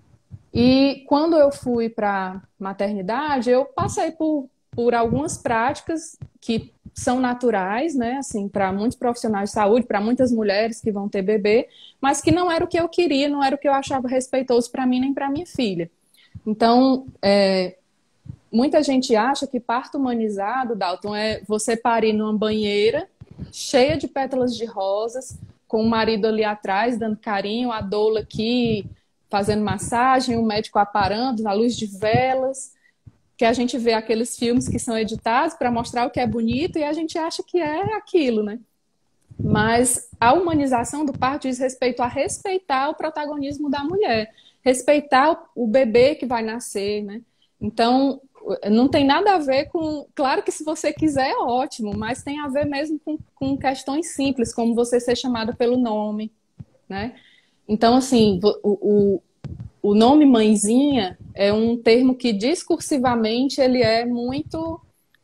E quando eu fui para maternidade, eu passei por, por algumas práticas que são naturais, né? Assim, para muitos profissionais de saúde, para muitas mulheres que vão ter bebê, mas que não era o que eu queria, não era o que eu achava respeitoso para mim nem para minha filha. Então, é, muita gente acha que parto humanizado, Dalton, é você parir numa banheira cheia de pétalas de rosas, com o marido ali atrás dando carinho, a doula aqui fazendo massagem, o médico aparando na luz de velas, que a gente vê aqueles filmes que são editados para mostrar o que é bonito e a gente acha que é aquilo, né? Mas a humanização do parto diz respeito a respeitar o protagonismo da mulher, respeitar o bebê que vai nascer, né? Então, não tem nada a ver com. Claro que se você quiser é ótimo, mas tem a ver mesmo com, com questões simples, como você ser chamada pelo nome, né? Então, assim, o, o, o nome mãezinha é um termo que discursivamente ele é muito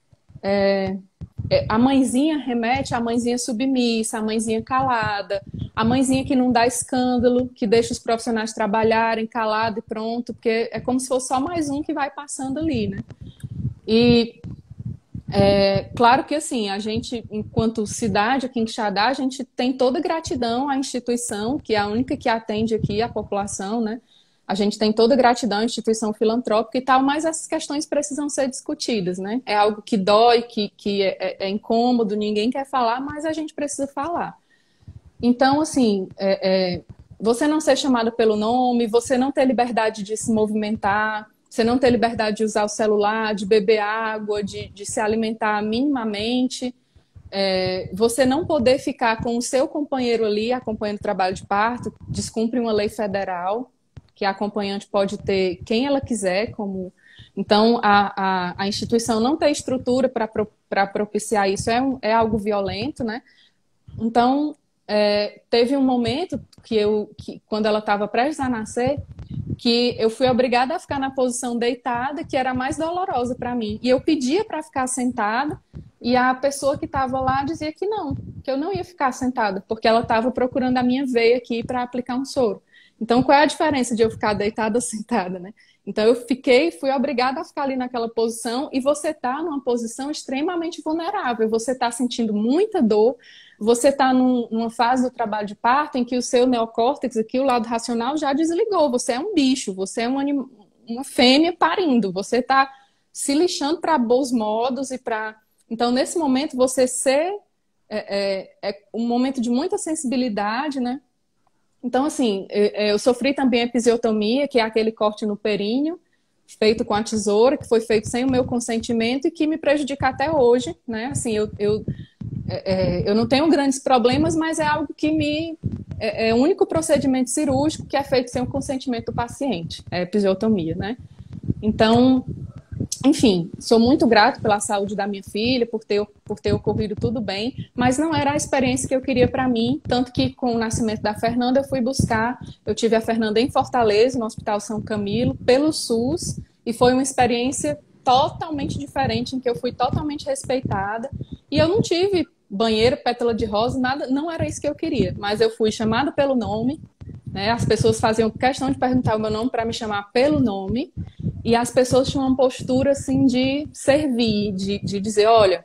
a mãezinha remete à mãezinha submissa, à mãezinha calada, a mãezinha que não dá escândalo, que deixa os profissionais trabalharem calado e pronto, porque é como se fosse só mais um que vai passando ali, né? E é claro que assim, a gente, enquanto cidade aqui em Quixadá, a gente tem toda gratidão à instituição, que é a única que atende aqui a população, né? A gente tem toda gratidão à instituição filantrópica e tal, mas essas questões precisam ser discutidas, né? É algo que dói, que, que é, é é incômodo, ninguém quer falar, mas a gente precisa falar. Então, assim, é, é, você não ser chamada pelo nome, você não ter liberdade de se movimentar, você não ter liberdade de usar o celular, de beber água, de, de se alimentar minimamente, é, você não poder ficar com o seu companheiro ali acompanhando o trabalho de parto, descumpre uma lei federal, que a acompanhante pode ter quem ela quiser, como. Então, a, a, a instituição não ter estrutura para propiciar isso é, um, é algo violento, né? Então, é, teve um momento que eu, que, quando ela estava prestes a nascer, que eu fui obrigada a ficar na posição deitada, que era a mais dolorosa para mim. E eu pedia para ficar sentada, e a pessoa que estava lá dizia que não, que eu não ia ficar sentada, porque ela estava procurando a minha veia aqui para aplicar um soro. Então, qual é a diferença de eu ficar deitada ou sentada, né? Então, eu fiquei, fui obrigada a ficar ali naquela posição, e você está numa posição extremamente vulnerável, você está sentindo muita dor, você está num, numa fase do trabalho de parto em que o seu neocórtex, aqui o lado racional, já desligou. Você é um bicho, você é um anim... uma fêmea parindo, você está se lixando para bons modos e para. Então, nesse momento, você ser. É, é, é um momento de muita sensibilidade, né? Então, assim, eu, eu sofri também episiotomia, que é aquele corte no períneo, feito com a tesoura, que foi feito sem o meu consentimento e que me prejudica até hoje, né? Assim, eu, eu é, é, eu não tenho grandes problemas, mas é algo que me... É, é o único procedimento cirúrgico que é feito sem o consentimento do paciente, é a episiotomia, né? Então, enfim, sou muito grato pela saúde da minha filha, por ter, por ter ocorrido tudo bem, mas não era a experiência que eu queria para mim, tanto que com o nascimento da Fernanda eu fui buscar, eu tive a Fernanda em Fortaleza, no Hospital São Camilo, pelo SUS, e foi uma experiência totalmente diferente, em que eu fui totalmente respeitada, e eu não tive banheiro, pétala de rosa, nada, não era isso que eu queria, mas eu fui chamada pelo nome, né? As pessoas faziam questão de perguntar o meu nome para me chamar pelo nome, e as pessoas tinham uma postura assim de servir, de, de dizer, olha,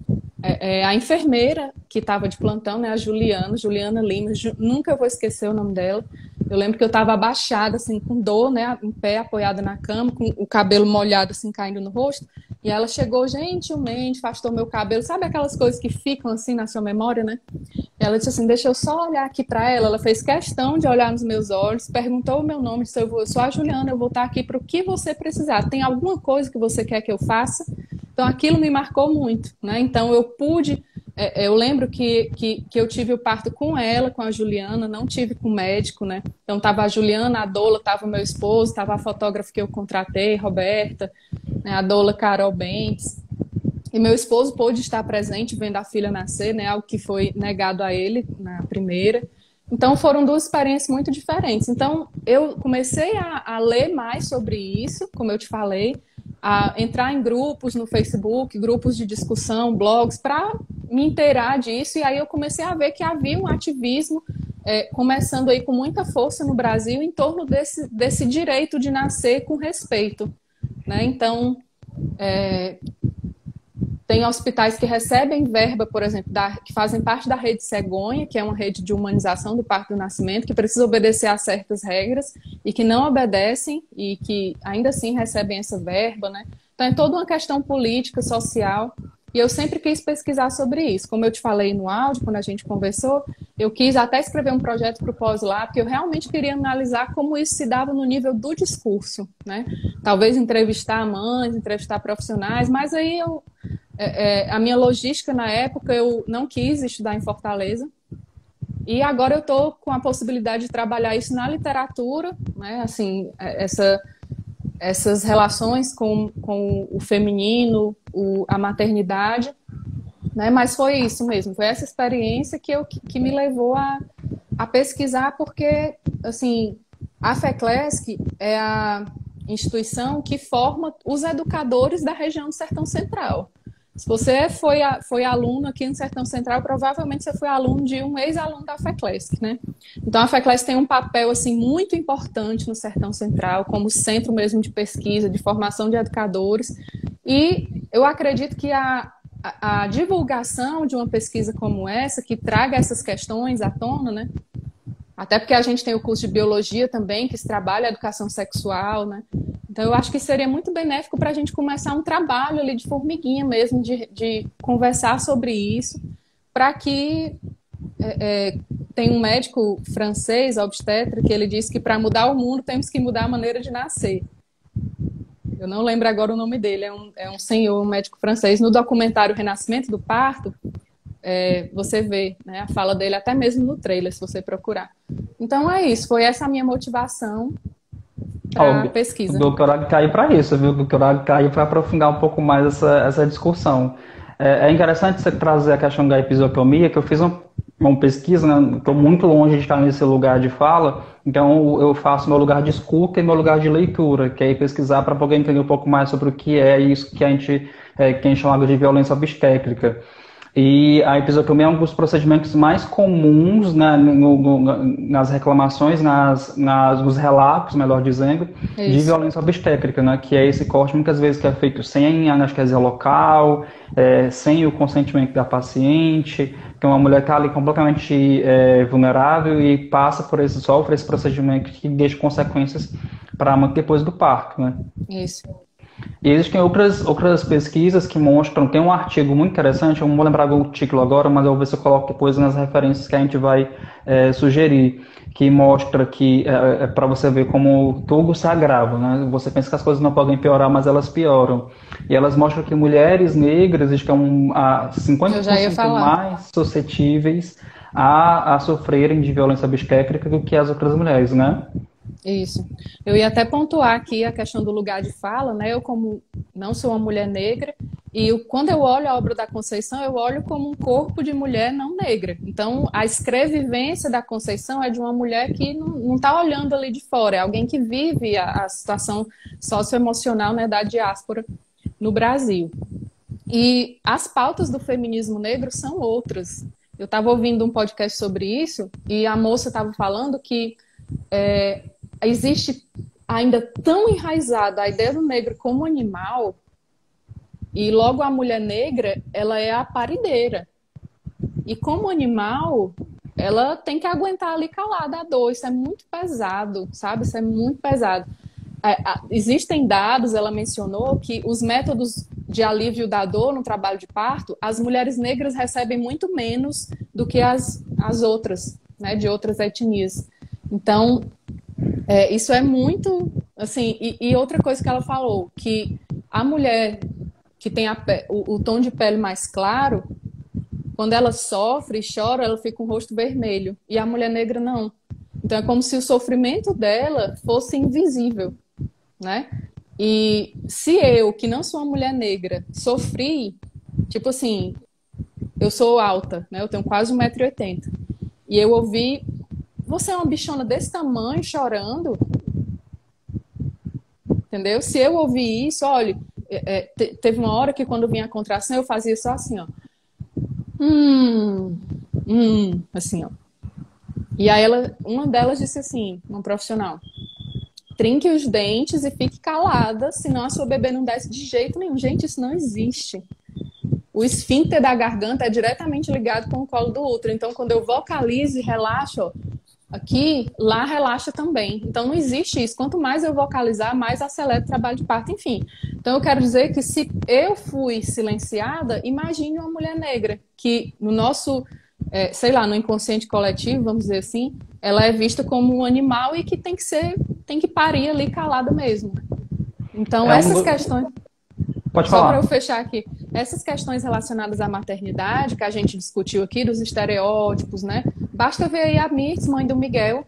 é, é, a enfermeira que estava de plantão, né, a Juliana, Juliana Lima, Ju, nunca vou esquecer o nome dela. Eu lembro que eu estava abaixada, assim, com dor, né, em pé, apoiada na cama, com o cabelo molhado, assim, caindo no rosto. E ela chegou gentilmente, afastou meu cabelo. Sabe aquelas coisas que ficam, assim, na sua memória, né? Ela disse assim, deixa eu só olhar aqui para ela. Ela fez questão de olhar nos meus olhos, perguntou o meu nome, disse, eu, vou, eu sou a Juliana, eu vou estar aqui para o que você precisar. Tem alguma coisa que você quer que eu faça? Então, aquilo me marcou muito, né? Então, eu pude... Eu lembro que, que, que eu tive o parto com ela, com a Juliana, não tive com o médico, né? Então, estava a Juliana, a Doula, estava o meu esposo, estava a fotógrafa que eu contratei, Roberta, né? A Doula Carol Bentes. E meu esposo pôde estar presente, vendo a filha nascer, né? Algo que foi negado a ele na primeira. Então, foram duas experiências muito diferentes. Então, eu comecei a, a ler mais sobre isso, como eu te falei, a entrar em grupos no Facebook, grupos de discussão, blogs, para me inteirar disso. E aí eu comecei a ver que havia um ativismo é, começando aí com muita força no Brasil em torno desse, desse direito de nascer com respeito, né? Então, é, tem hospitais que recebem verba, por exemplo, da, que fazem parte da rede Cegonha, que é uma rede de humanização do parto e do nascimento, que precisa obedecer a certas regras e que não obedecem e que ainda assim recebem essa verba, né? Então é toda uma questão política, social, e eu sempre quis pesquisar sobre isso. Como eu te falei no áudio, quando a gente conversou, eu quis até escrever um projeto para o Pós-Lab, porque eu realmente queria analisar como isso se dava no nível do discurso, né? Talvez entrevistar mães, entrevistar profissionais, mas aí eu... É, é, a minha logística na época, eu não quis estudar em Fortaleza, e agora eu estou com a possibilidade de trabalhar isso na literatura, né? Assim, essa, essas relações com, com o feminino, o, a maternidade, né? Mas foi isso mesmo, foi essa experiência que, eu, que me levou a, a pesquisar, porque assim, a FECLESC é a instituição que forma os educadores da região do Sertão Central. Se você foi, a, foi aluno aqui no Sertão Central, provavelmente você foi aluno de um ex-aluno da FECLESC, né? Então, a FECLESC tem um papel, assim, muito importante no Sertão Central, como centro mesmo de pesquisa, de formação de educadores. E eu acredito que a, a, a divulgação de uma pesquisa como essa, que traga essas questões à tona, né? Até porque a gente tem o curso de biologia também, que se trabalha a educação sexual, né? Então, eu acho que seria muito benéfico para a gente começar um trabalho ali de formiguinha mesmo, de, de conversar sobre isso, para que... É, é, tem um médico francês, obstetra, que ele diz que para mudar o mundo temos que mudar a maneira de nascer. Eu não lembro agora o nome dele, é um, é um senhor, um médico francês. No documentário Renascimento do Parto, é, você vê, né, a fala dele até mesmo no trailer, se você procurar. Então é isso, foi essa a minha motivação para a pesquisa.
O doutorado caiu para isso, viu? O doutorado caiu para aprofundar um pouco mais essa, essa discussão. É, é interessante você trazer a questão da episiotomia, que eu fiz uma, uma pesquisa, né? Estou muito longe de estar nesse lugar de fala, então eu faço meu lugar de escuta e meu lugar de leitura, que é pesquisar para poder entender um pouco mais sobre o que é isso que a gente, é, que a gente chama de violência obstétrica. E a episiotomia é um dos procedimentos mais comuns, né, no, no, nas reclamações, nas, nas, nos relatos, melhor dizendo, Isso. de violência obstétrica, né, que é esse corte muitas vezes que é feito sem anestesia local, é, sem o consentimento da paciente, que uma mulher está ali completamente é, vulnerável e passa por esse, sofre esse procedimento que deixa consequências para a mãe depois do parto, né.
Isso.
E existem outras, outras pesquisas que mostram, tem um artigo muito interessante, eu não vou lembrar o título agora, mas eu vou ver se eu coloco depois nas referências que a gente vai é, sugerir, que mostra que, é, é para você ver como tudo se agrava, né? Você pensa que as coisas não podem piorar, mas elas pioram. E elas mostram que mulheres negras estão a
Eu
cinquenta por
já ia
cento
falar.
mais suscetíveis a, a sofrerem de violência obstétrica do que as outras mulheres, né?
Isso. Eu ia até pontuar aqui a questão do lugar de fala, né? Eu, como não sou uma mulher negra, e eu- quando eu olho a obra da Conceição, eu olho como um corpo de mulher não negra. Então, a escrevivência da Conceição é de uma mulher que não está olhando ali de fora, é alguém que vive a, a situação socioemocional, né, da diáspora no Brasil. E as pautas do feminismo negro são outras. Eu estava ouvindo um podcast sobre isso, e a moça estava falando que existe ainda tão enraizada a ideia do negro como animal, e logo a mulher negra, ela é a parideira. E como animal, ela tem que aguentar ali calada a dor. Isso é muito pesado, sabe? Isso é muito pesado. É, a- existem dados, ela mencionou, que os métodos de alívio da dor no trabalho de parto, as mulheres negras recebem muito menos do que as, as outras, né, de outras etnias. Então, é, isso é muito, assim, e, e outra coisa que ela falou, que a mulher que tem a pe- o, o tom de pele mais claro, quando ela sofre e chora, ela fica com o rosto vermelho, e a mulher negra não. Então é como se o sofrimento dela fosse invisível, né? E se eu, que não sou uma mulher negra, sofri, tipo assim, eu sou alta, né? Eu tenho quase um metro e oitenta. E eu ouvi, você é uma bichona desse tamanho chorando, entendeu? Se eu ouvir isso, olha, é, é, te- teve uma hora que quando vinha a contração eu fazia só assim, ó. Hum, hum, assim, ó. E aí ela, uma delas disse assim, uma profissional, trinque os dentes e fique calada, senão a sua bebê não desce de jeito nenhum. Gente, isso não existe. O esfíncter da garganta é diretamente ligado com o colo do útero. Então, quando eu vocalizo e relaxo, ó, aqui, lá relaxa também. Então não existe isso. Quanto mais eu vocalizar, mais acelera o trabalho de parto, enfim. Então eu quero dizer que se eu fui silenciada, imagine uma mulher negra, que no nosso, é, sei lá, no inconsciente coletivo, vamos dizer assim, ela é vista como um animal e que tem que ser, tem que parir ali calada mesmo. Então
É um,
essas
do-
questões,
pode
só para eu
falar.
fechar aqui, essas questões relacionadas à maternidade, que a gente discutiu aqui, dos estereótipos, né? Basta ver aí a Mirtz, mãe do Miguel,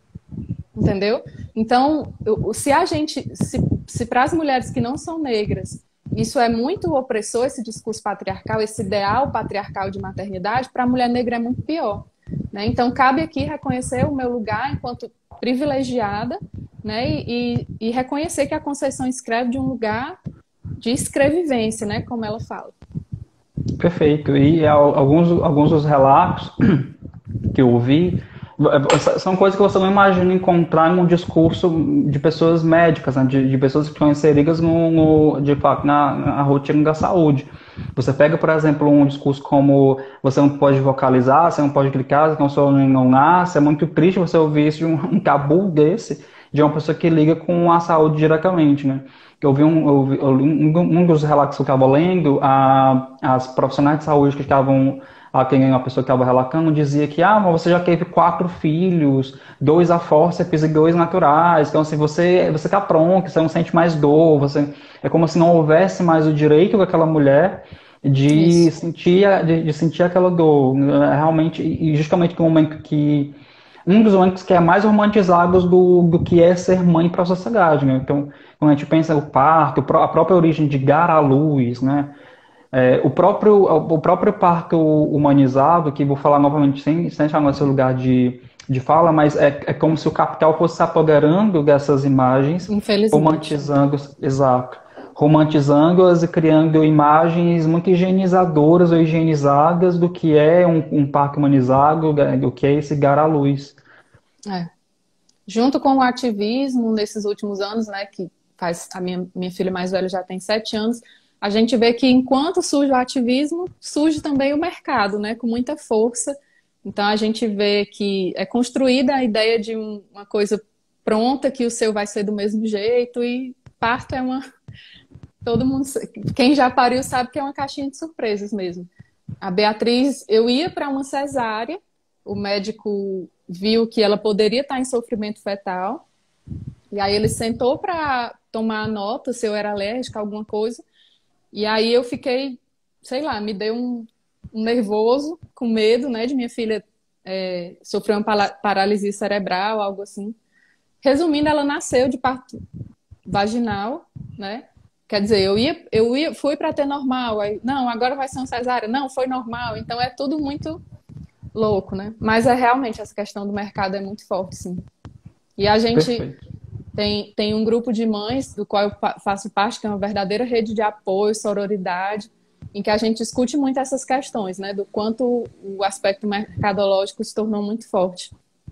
entendeu? Então, eu- se a gente, se, se para as mulheres que não são negras, isso é muito opressor, esse discurso patriarcal, esse ideal patriarcal de maternidade, para a mulher negra é muito pior, né? Então, cabe aqui reconhecer o meu lugar enquanto privilegiada, né? E, e, e reconhecer que a Conceição escreve de um lugar de escrevivência, né? Como ela fala.
Perfeito. E al- alguns, alguns dos relatos que eu ouvi eh, são coisas que você não imagina encontrar em um discurso de pessoas médicas, né? de, de pessoas que estão inseridas no, no- de fato na, na rotina da saúde. Você pega, por exemplo, um discurso como você não pode vocalizar, você não pode clicar, que um seu não nasce. É muito triste você ouvir isso de um, um tabu desse, de uma pessoa que liga com a saúde diretamente, né? Eu vi um, eu vi, eu li um, um dos relatos que eu estava lendo, a, as profissionais de saúde que estavam, a quem a pessoa que estava relatando, dizia que, ah, mas você já teve quatro filhos, dois a fórceps e dois naturais, então assim, você você está pronto, você não sente mais dor, você, é como se não houvesse mais o direito daquela mulher de
Isso.
sentir, a- de, de sentir aquela dor. É, realmente, e justamente no momento que um dos momentos que é mais romantizados do, do que é ser mãe para a sociedade, né? Então, quando a gente pensa o parto, a própria origem de dar à luz, né? É, o próprio o próprio parto humanizado, que vou falar novamente sem, sem entrar nesse lugar de, de fala, mas é, é como se o capital fosse se apoderando dessas imagens,
Infelizmente.
romantizando, exato, romantizando-as e criando imagens muito higienizadoras ou higienizadas do que é um, um parto humanizado, do que é esse dar à luz.
É. Junto com o ativismo nesses últimos anos, né, que faz a minha, minha filha mais velha já tem sete anos, a gente vê que enquanto surge o ativismo, surge também o mercado, né, com muita força. Então a gente vê que é construída a ideia de um- uma coisa pronta, que o seu vai ser do mesmo jeito, e parto é uma, Todo mundo, quem já pariu sabe que é uma caixinha de surpresas mesmo. A Beatriz, eu ia para uma cesárea, o médico viu que ela poderia estar em sofrimento fetal, e aí ele sentou para tomar a nota se eu era alérgica a alguma coisa, e aí eu fiquei, sei lá, me deu um, um nervoso, com medo, né, de minha filha é, sofrer uma pala- paralisia cerebral, algo assim. Resumindo, ela nasceu de parto vaginal, né? Quer dizer, eu ia, eu ia, fui para ter normal, aí, não, agora vai ser uma cesárea, não, foi normal, então é tudo muito louco, né? Mas é realmente essa questão do mercado é muito forte, sim. E a gente
Perfeito.
tem, tem um grupo de mães, do qual eu pa- faço parte, que é uma verdadeira rede de apoio, sororidade, em que a gente discute muito essas questões, né? Do quanto o aspecto mercadológico se tornou muito forte.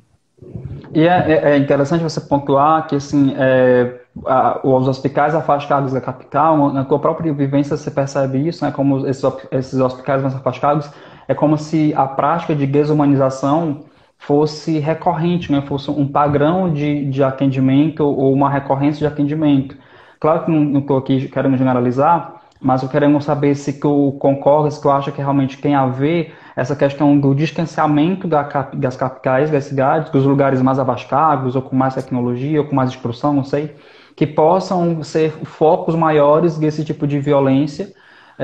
E é, é- é interessante você pontuar que, assim, é, a- os hospitais afastados da capital, na tua própria vivência você percebe isso, né? Como esses, hop- esses hospitais mais afastados, é como se a prática de desumanização fosse recorrente, né? Fosse um padrão de, de atendimento ou uma recorrência de atendimento. Claro que não estou aqui querendo generalizar, mas eu querendo saber se tu concorda, se tu acha que realmente tem a ver essa questão do distanciamento da cap- das capitais, das cidades, dos lugares mais abastados, ou com mais tecnologia, ou com mais instrução, não sei, que possam ser focos maiores desse tipo de violência,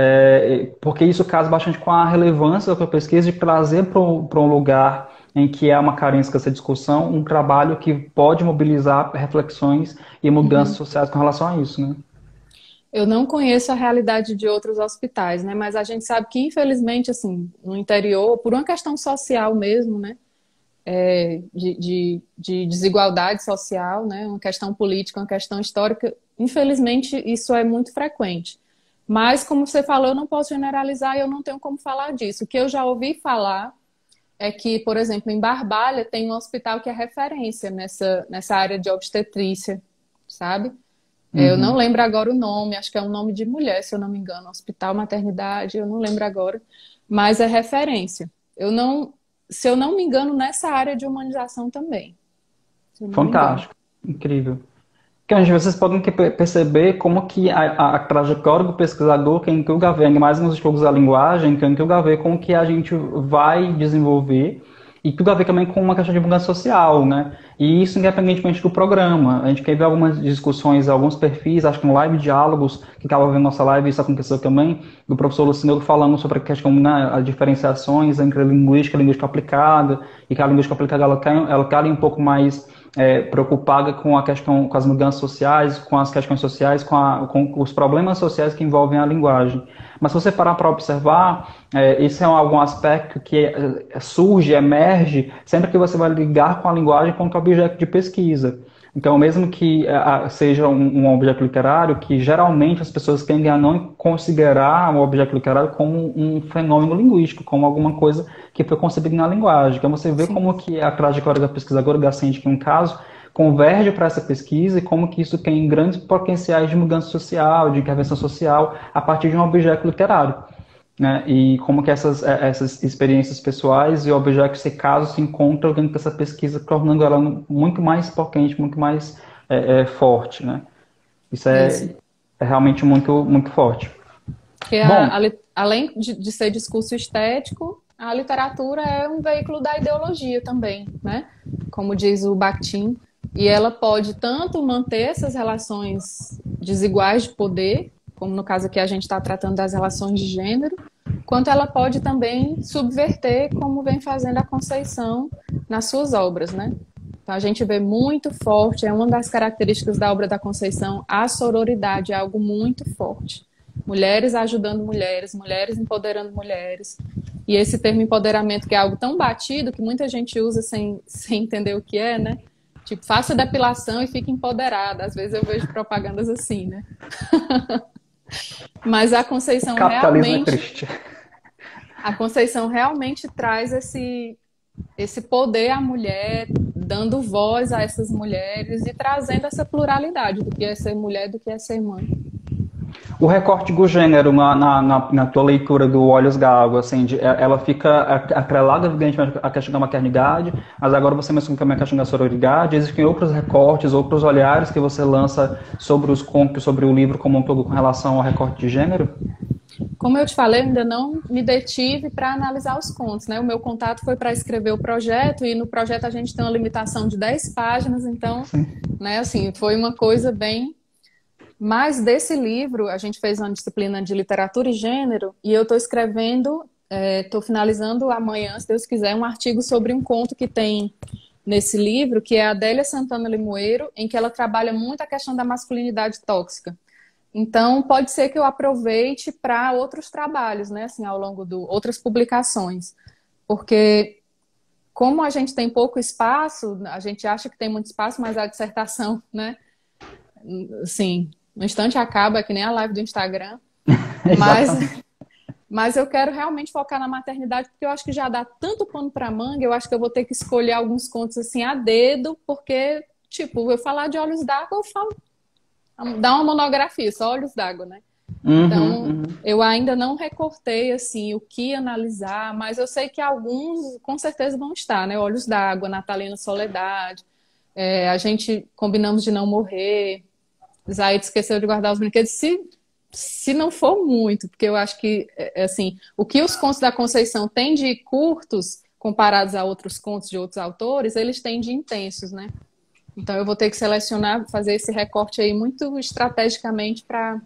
é, porque isso casa bastante com a relevância da tua pesquisa de trazer para um lugar em que há uma carência dessa discussão, um trabalho que pode mobilizar reflexões e mudanças
Uhum.
sociais com relação a isso, né?
Eu não conheço a realidade de outros hospitais, né? Mas a gente sabe que, infelizmente, assim, no interior, por uma questão social mesmo, né? É, de, de, de desigualdade social, né? Uma questão política, uma questão histórica, infelizmente, isso é muito frequente. Mas, como você falou, eu não posso generalizar e eu não tenho como falar disso. O que eu já ouvi falar é que, por exemplo, em Barbalha tem um hospital que é referência nessa, nessa área de obstetrícia, sabe? É, eu não
Uhum.
lembro agora o nome, acho que é um nome de mulher, se eu não me engano, hospital, maternidade, eu não lembro agora, mas é referência. Eu não, se eu não me engano, nessa área de humanização também, se eu não me engano.
Fantástico, incrível. Que onde vocês podem que- perceber como que a, a, a trajetória do pesquisador que inclui a ver, ainda mais nos estudos da linguagem, que inclui a ver com o que a gente vai desenvolver e tudo a ver também com uma questão de mudança social, né? E isso independentemente do programa. A gente quer ver algumas discussões, alguns perfis, acho que um live diálogos, que estava vendo nossa live, isso aconteceu também, do professor Lucineiro falando sobre a questão, né, as diferenciações entre a linguística e a linguística aplicada, e que a linguística aplicada ela quer, ela quer um pouco mais é, preocupada com a questão, com as mudanças sociais, com as questões sociais, com, a, com os problemas sociais que envolvem a linguagem. Mas se você parar para observar, é, esse é algum aspecto que é, surge, emerge, sempre que você vai ligar com a linguagem como objeto de pesquisa. Então, mesmo que é, seja um, um objeto literário, que geralmente as pessoas tendem a não considerar o objeto literário como um fenômeno linguístico, como alguma coisa que foi concebida na linguagem. Então, você vê
Sim.
como que a trajetória da pesquisadora Gacente, que é um caso, converge para essa pesquisa e como que isso tem grandes potenciais de mudança social, de intervenção social, a partir de um objeto literário. Né? E como que essas, essas experiências pessoais e objetos, esse caso, se encontram dentro dessa pesquisa, tornando ela muito mais potente, muito mais é, é, forte. Né? Isso
Isso.
é, é realmente muito, muito forte.
Porque a, a,
Bom,
li- além de, de ser discurso estético, a literatura é um veículo da ideologia também, né? Como diz o Bakhtin. E ela pode tanto manter essas relações desiguais de poder, como no caso aqui a gente está tratando das relações de gênero, quanto ela pode também subverter, como vem fazendo a Conceição nas suas obras, né? Então a gente vê muito forte, é uma das características da obra da Conceição, a sororidade é algo muito forte. Mulheres ajudando mulheres, mulheres empoderando mulheres. E esse termo empoderamento, que é algo tão batido que muita gente usa sem, sem entender o que é, né? Tipo, faça depilação e fique empoderada. Às vezes eu vejo propagandas assim, né? Mas a
o
Conceição
capitalismo é
realmente,
triste.
a Conceição realmente traz esse, esse poder à mulher, dando voz a essas mulheres e trazendo essa pluralidade do que é ser mulher, do que é ser mãe.
O recorte do gênero na, na, na, na tua leitura do Olhos d'Água, assim, de, ela fica atrelada, evidentemente, à questão da maternidade, mas agora você mencionou também a questão da sororidade. Existem outros recortes, outros olhares que você lança sobre os contos, sobre o livro como um todo com relação ao recorte de gênero?
Como eu te falei, eu ainda não me detive para analisar os contos, né? O meu contato foi para escrever o projeto, e no projeto a gente tem uma limitação de dez páginas, então, né, assim, foi uma coisa bem... Mas desse livro, a gente fez uma disciplina de literatura e gênero, e eu estou escrevendo, estou é, finalizando amanhã, se Deus quiser, um artigo sobre um conto que tem nesse livro, que é a Adélia Santana Limoeiro, em que ela trabalha muito a questão da masculinidade tóxica. Então, pode ser que eu aproveite para outros trabalhos, né, assim, ao longo de outras publicações. Porque, como a gente tem pouco espaço, a gente acha que tem muito espaço, mas a dissertação, né, assim, no instante acaba, que nem a live do Instagram. Mas, mas eu quero realmente focar na maternidade, porque eu acho que já dá tanto pano para manga, eu acho que eu vou ter que escolher alguns contos, assim, a dedo, porque, tipo, eu falar de Olhos d'Água, eu falo... Dá uma monografia, só Olhos d'Água, né?
Uhum,
Então,
uhum.
eu ainda não recortei, assim, o que analisar, mas eu sei que alguns, com certeza, vão estar, né? Olhos d'Água, Natalina Soledade, é, a gente Combinamos de Não Morrer, Zaid Esqueceu de Guardar os Brinquedos, se, se não for muito, porque eu acho que, assim, o que os contos da Conceição têm de curtos, comparados a outros contos de outros autores, eles têm de intensos, né? Então, eu vou ter que selecionar, fazer esse recorte aí muito estrategicamente para...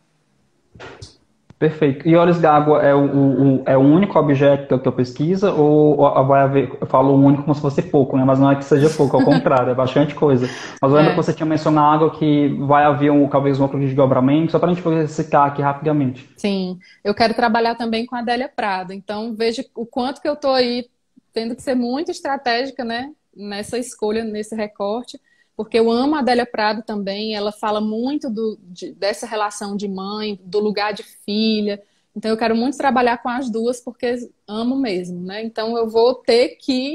Perfeito. E Olhos d'Água é o, o, é o único objeto da tua pesquisa, ou vai haver, eu falo único como se fosse pouco, né? Mas não é que seja pouco, ao contrário, é bastante coisa. Mas eu lembro
É.
que você tinha mencionado que vai haver um, talvez um outro desdobramento, só para a gente poder citar aqui rapidamente.
Sim, eu quero trabalhar também com a Adélia Prado, então veja o quanto que eu estou aí tendo que ser muito estratégica, né? Nessa escolha, nesse recorte, porque eu amo a Adélia Prado também, ela fala muito do, de, dessa relação de mãe, do lugar de filha, então eu quero muito trabalhar com as duas, porque amo mesmo, né? Então eu vou ter que,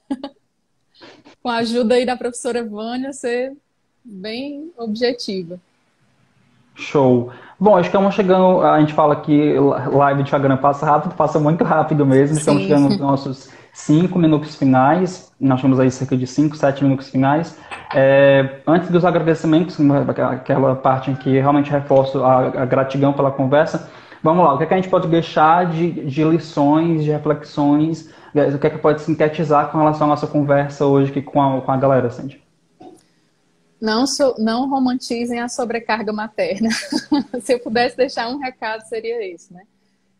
com a ajuda aí da professora Vânia, ser bem objetiva.
Show. Bom, estamos chegando, a gente fala que live de Instagram passa rápido, passa muito rápido mesmo, estamos
Sim.
chegando nos nossos cinco minutos finais, nós temos aí cerca de cinco, sete minutos finais. É, antes dos agradecimentos, aquela parte em que realmente reforço a, a gratidão pela conversa, vamos lá, o que, é que a gente pode deixar de, de lições, de reflexões, o que é que pode sintetizar com relação à nossa conversa hoje aqui com a, com a galera, Sandy?
Não, so, não romantizem a sobrecarga materna. Se eu pudesse deixar um recado, seria esse, né?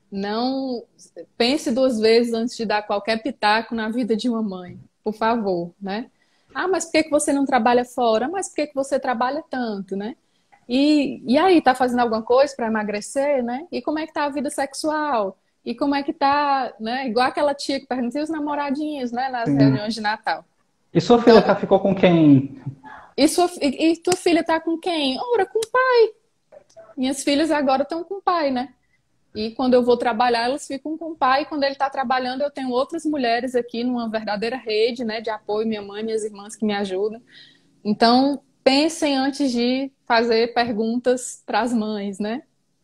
Não pense duas vezes antes de dar qualquer pitaco na vida de uma mãe, por favor, né? Ah, mas por que, que você não trabalha fora? Mas por que, que você trabalha tanto, né? E, e aí, tá fazendo alguma coisa para emagrecer, né? E como é que tá a vida sexual? E como é que tá, né? Igual aquela tia que perguntou os namoradinhos, né? Nas
Sim.
reuniões de Natal.
E sua filha então, tá, ficou com quem?
E, sua, e, e tua filha tá com quem? Ora, com o pai. Minhas filhas agora estão com o pai, né? E quando eu vou trabalhar, elas ficam com o pai. E quando ele está trabalhando, eu tenho outras mulheres aqui numa verdadeira rede, né, de apoio, minha mãe, minhas irmãs que me ajudam. Então, pensem antes de fazer perguntas para as mães, né?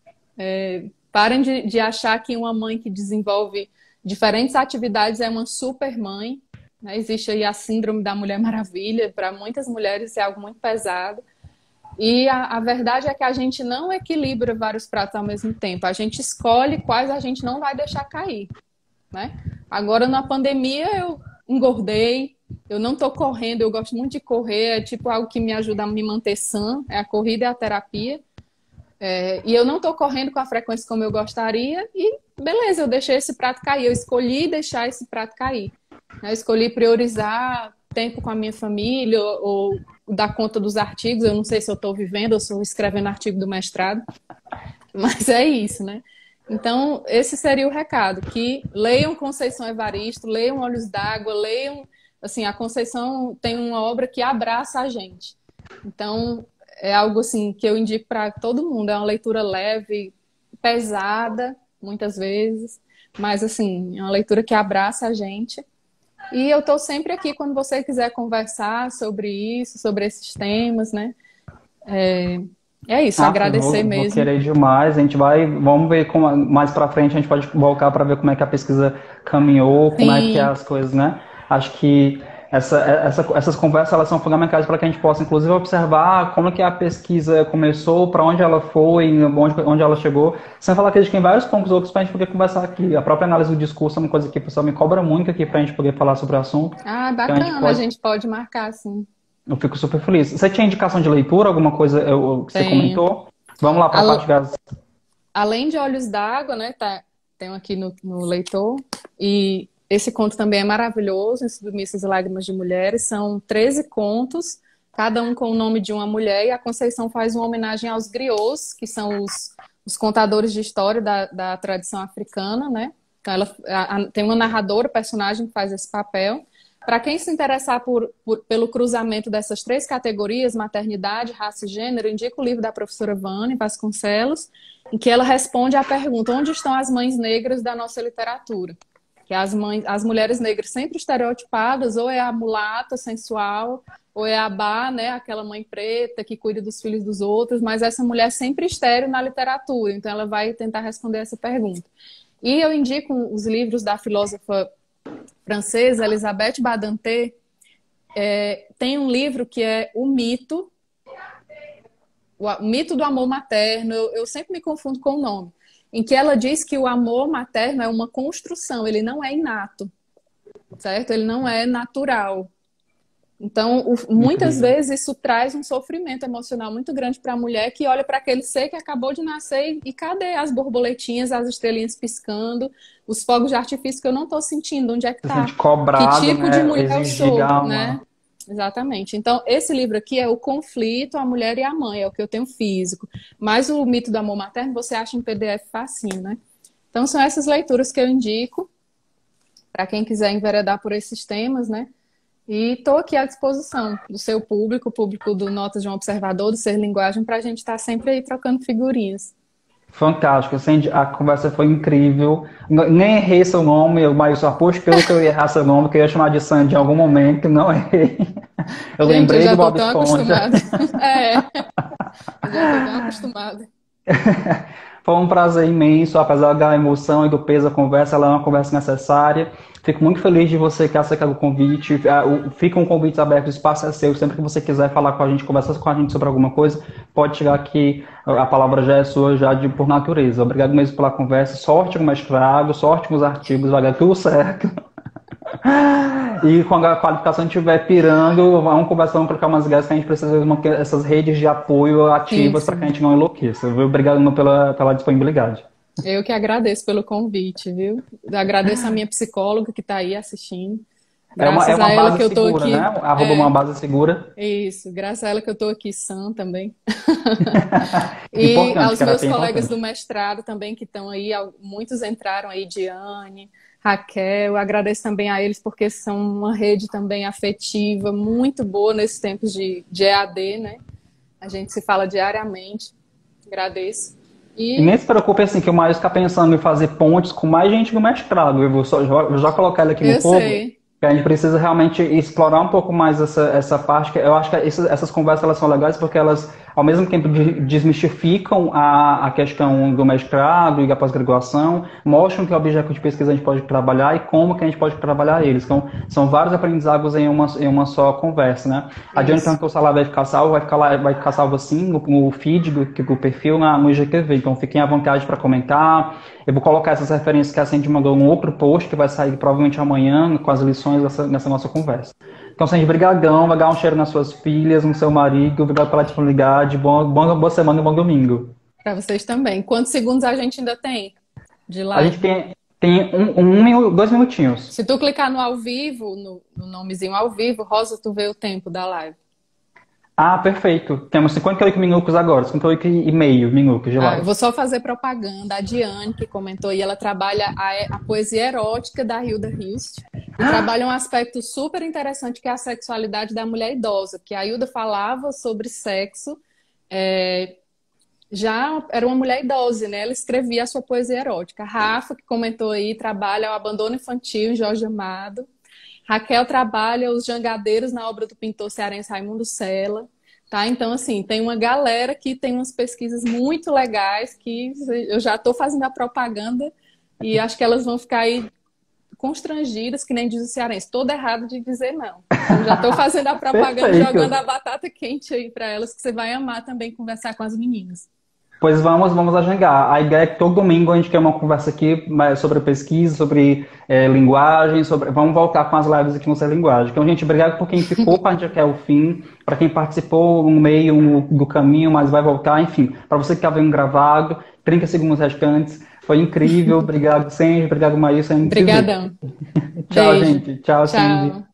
É, parem de, de achar que uma mãe que desenvolve diferentes atividades é uma super mãe. Né? Existe aí a síndrome da Mulher Maravilha. Para muitas mulheres é algo muito pesado. E a, a verdade é que a gente não equilibra vários pratos ao mesmo tempo. A gente escolhe quais a gente não vai deixar cair, né? Agora, na pandemia, eu engordei, eu não estou correndo, eu gosto muito de correr, é tipo algo que me ajuda a me manter sã, é a corrida e a terapia. É, e eu não estou correndo com a frequência como eu gostaria e, beleza, eu deixei esse prato cair. Eu escolhi deixar esse prato cair. Eu escolhi priorizar tempo com a minha família ou, ou dar conta dos artigos. Eu não sei se eu estou vivendo ou se eu estou escrevendo artigo do mestrado, mas é isso, né? Então, esse seria o recado, que leiam Conceição Evaristo, leiam Olhos d'Água, leiam... Assim, a Conceição tem uma obra que abraça a gente. Então, é algo assim que eu indico para todo mundo. É uma leitura leve, pesada, muitas vezes, mas assim, é uma leitura que abraça a gente. E eu estou sempre aqui quando você quiser conversar sobre isso, sobre esses temas, né? É, É isso,
Ah, sim,
agradecer
vou, vou
mesmo.
querer demais. A gente vai, vamos ver como, mais pra frente a gente pode voltar para ver como é que a pesquisa caminhou, como é que é
Sim,
as coisas, né? Acho que essa, essa, essas conversas elas são fundamentais para que a gente possa, inclusive, observar como é que a pesquisa começou, para onde ela foi, onde, onde ela chegou. Sem falar que a gente tem vários pontos outros para a gente poder conversar aqui. A própria análise do discurso é uma coisa que o pessoal me cobra muito aqui para a gente poder falar sobre o assunto.
ah,
Então a gente
bacana, a
pode.
gente pode marcar, sim.
Eu fico super feliz. Você tinha indicação de leitura, alguma coisa eu, que você
Tenho.
comentou? Vamos lá para a parte das.
Além de Olhos d'Água, né? Tá, tenho aqui no, no leitor. E esse conto também é maravilhoso, Submissas e Lágrimas de Mulheres. São treze contos, cada um com o nome de uma mulher. E a Conceição faz uma homenagem aos griots, que são os, os contadores de história da, da tradição africana, né? Então, ela a- a- tem uma narradora, personagem que faz esse papel. Para quem se interessar por, por- pelo cruzamento dessas três categorias, maternidade, raça e gênero, indico o livro da professora Vane Vasconcelos, em que ela responde à pergunta: onde estão as mães negras da nossa literatura? Que as mães, as mulheres negras sempre estereotipadas, ou é a mulata sensual, ou é a Bá, né, aquela mãe preta que cuida dos filhos dos outros, mas essa mulher sempre estéril na literatura. Então ela vai tentar responder essa pergunta. E eu indico os livros da filósofa francesa Elisabeth Badinter. É, tem um livro que é O Mito, o Mito do Amor Materno. Eu, eu sempre me confundo com o nome, em que ela diz que o amor materno é uma construção, ele não é inato, certo? Ele não é natural. Então, o, muitas
Incrível.
vezes isso traz um sofrimento emocional muito grande para a mulher que olha para aquele ser que acabou de nascer e, e cadê as borboletinhas, as estrelinhas piscando, os fogos de artifício que eu não estou sentindo, onde é que
Se sente
está? Que
cobrado,
tipo de
né?
mulher eu
Exigir
sou,
uma.
né? Exatamente. Então, esse livro aqui é O Conflito, a Mulher e a Mãe, é o que eu tenho físico. Mas o Mito do Amor Materno você acha em P D F facinho, né? Então, são essas leituras que eu indico para quem quiser enveredar por esses temas, né? E estou aqui à disposição do seu público, o público do Notas de um Observador, do Ser Linguagem, para a gente estar sempre aí trocando figurinhas.
Fantástico, assim, a conversa foi incrível. N- Nem errei seu nome, mas eu aposto que eu que eu ia errar seu nome, que eu ia chamar de Sandy em algum momento, não errei. Eu
Gente, eu
lembrei
já
do
estou
Bob
tão
Esponja.
acostumada. É, eu já estou tão acostumada.
Foi um prazer imenso, apesar da emoção e do peso da conversa, ela é uma conversa necessária. Fico muito feliz de você que aceitou o convite. Ah, o- Fica um convite aberto, o espaço é seu. Sempre que você quiser falar com a gente, conversar com a gente sobre alguma coisa, pode chegar aqui. A palavra já é sua, já de, por natureza. Obrigado mesmo pela conversa. Sorte com o mestrado, sorte com os artigos, vai dar tudo certo. E quando a qualificação estiver pirando, vamos conversar, vamos colocar umas ideias que a gente precisa manter essas redes de apoio
Sim,
ativas para que a
sim.
gente não enlouqueça. Viu? Obrigado pela, pela disponibilidade.
Eu que agradeço pelo convite, viu? Agradeço a minha psicóloga que está aí assistindo.
É uma, é
Graças a
uma
ela
base
que eu estou
segura, né?
aqui.
Arroba uma
É,
base segura.
isso. Graças a ela que eu estou aqui sã também. E
Importante,
aos meus
terapia é
colegas do
importante.
mestrado também que estão aí, muitos entraram aí, Diane, Raquel, agradeço também a eles porque são uma rede também afetiva muito boa nesses tempos de, de E A D, né? A gente se fala diariamente, agradeço.
E
E
nem se preocupe assim, que o Mário está pensando em fazer pontes com mais gente do mestrado. Eu vou só, já, já colocar ele aqui no
eu
fogo,
sei,
que a gente precisa realmente explorar um pouco mais essa, essa parte. Que eu acho que essas, essas conversas elas são legais porque elas, ao mesmo tempo, de- desmistificam a, a questão do mestrado e da pós-graduação, mostram que objeto de pesquisa a gente pode trabalhar e como que a gente pode trabalhar eles. Então, são vários aprendizados em uma, em uma só conversa, né? A Diane
isso.
perguntou se ela vai ficar salva, vai ficar, lá, vai ficar salva sim no, no feed do, do perfil na, no I G T V. Então, fiquem à vontade para comentar. Eu vou colocar essas referências que a Sandy mandou num outro post que vai sair provavelmente amanhã com as lições dessa, nessa nossa conversa. Então, Sandy, brigadão, vai dar um cheiro nas suas filhas, no seu marido, obrigado pela disponibilidade, boa, boa, boa semana e bom domingo.
Para vocês também. Quantos segundos a gente ainda tem de
A gente
live?
tem, tem um, um, minu- dois minutinhos.
Se tu clicar no ao vivo, no, no nomezinho ao vivo, Rosa, tu vê o tempo da live.
Ah, perfeito. Temos cinquenta e oito minutos agora, cinquenta e oito e meio minutos de
Ah, eu
live.
vou só fazer propaganda. A Diane, que comentou, e ela trabalha a, a poesia erótica da Hilda Hilst, e trabalha um aspecto super interessante que é a sexualidade da mulher idosa, que a Hilda falava sobre sexo, é, já era uma mulher idosa, né? Ela escrevia a sua poesia erótica. Rafa, que comentou aí, trabalha o abandono infantil em Jorge Amado. Raquel trabalha os jangadeiros na obra do pintor cearense Raimundo Sela. Tá? Então, assim, tem uma galera que tem umas pesquisas muito legais que eu já estou fazendo a propaganda e acho que elas vão ficar aí constrangidas, que nem diz o cearense, todo errado de dizer não. Então, já estou fazendo a propaganda, jogando a batata quente aí para elas, que você vai amar também conversar com as meninas.
Pois vamos, vamos agendar. A ideia é que todo domingo a gente quer uma conversa aqui sobre pesquisa, sobre é, linguagem, sobre... vamos voltar com as lives aqui no Ser Linguagem. Então, gente, obrigado por quem ficou para a gente até o fim, para quem participou no meio um, do caminho, mas vai voltar, enfim. Para você que está vendo gravado, trinta segundos restantes, foi incrível. Obrigado, Sandy. Obrigado, Maísa.
Obrigadão.
Tchau,
Beijo.
gente. Tchau, Sandy.
Tchau.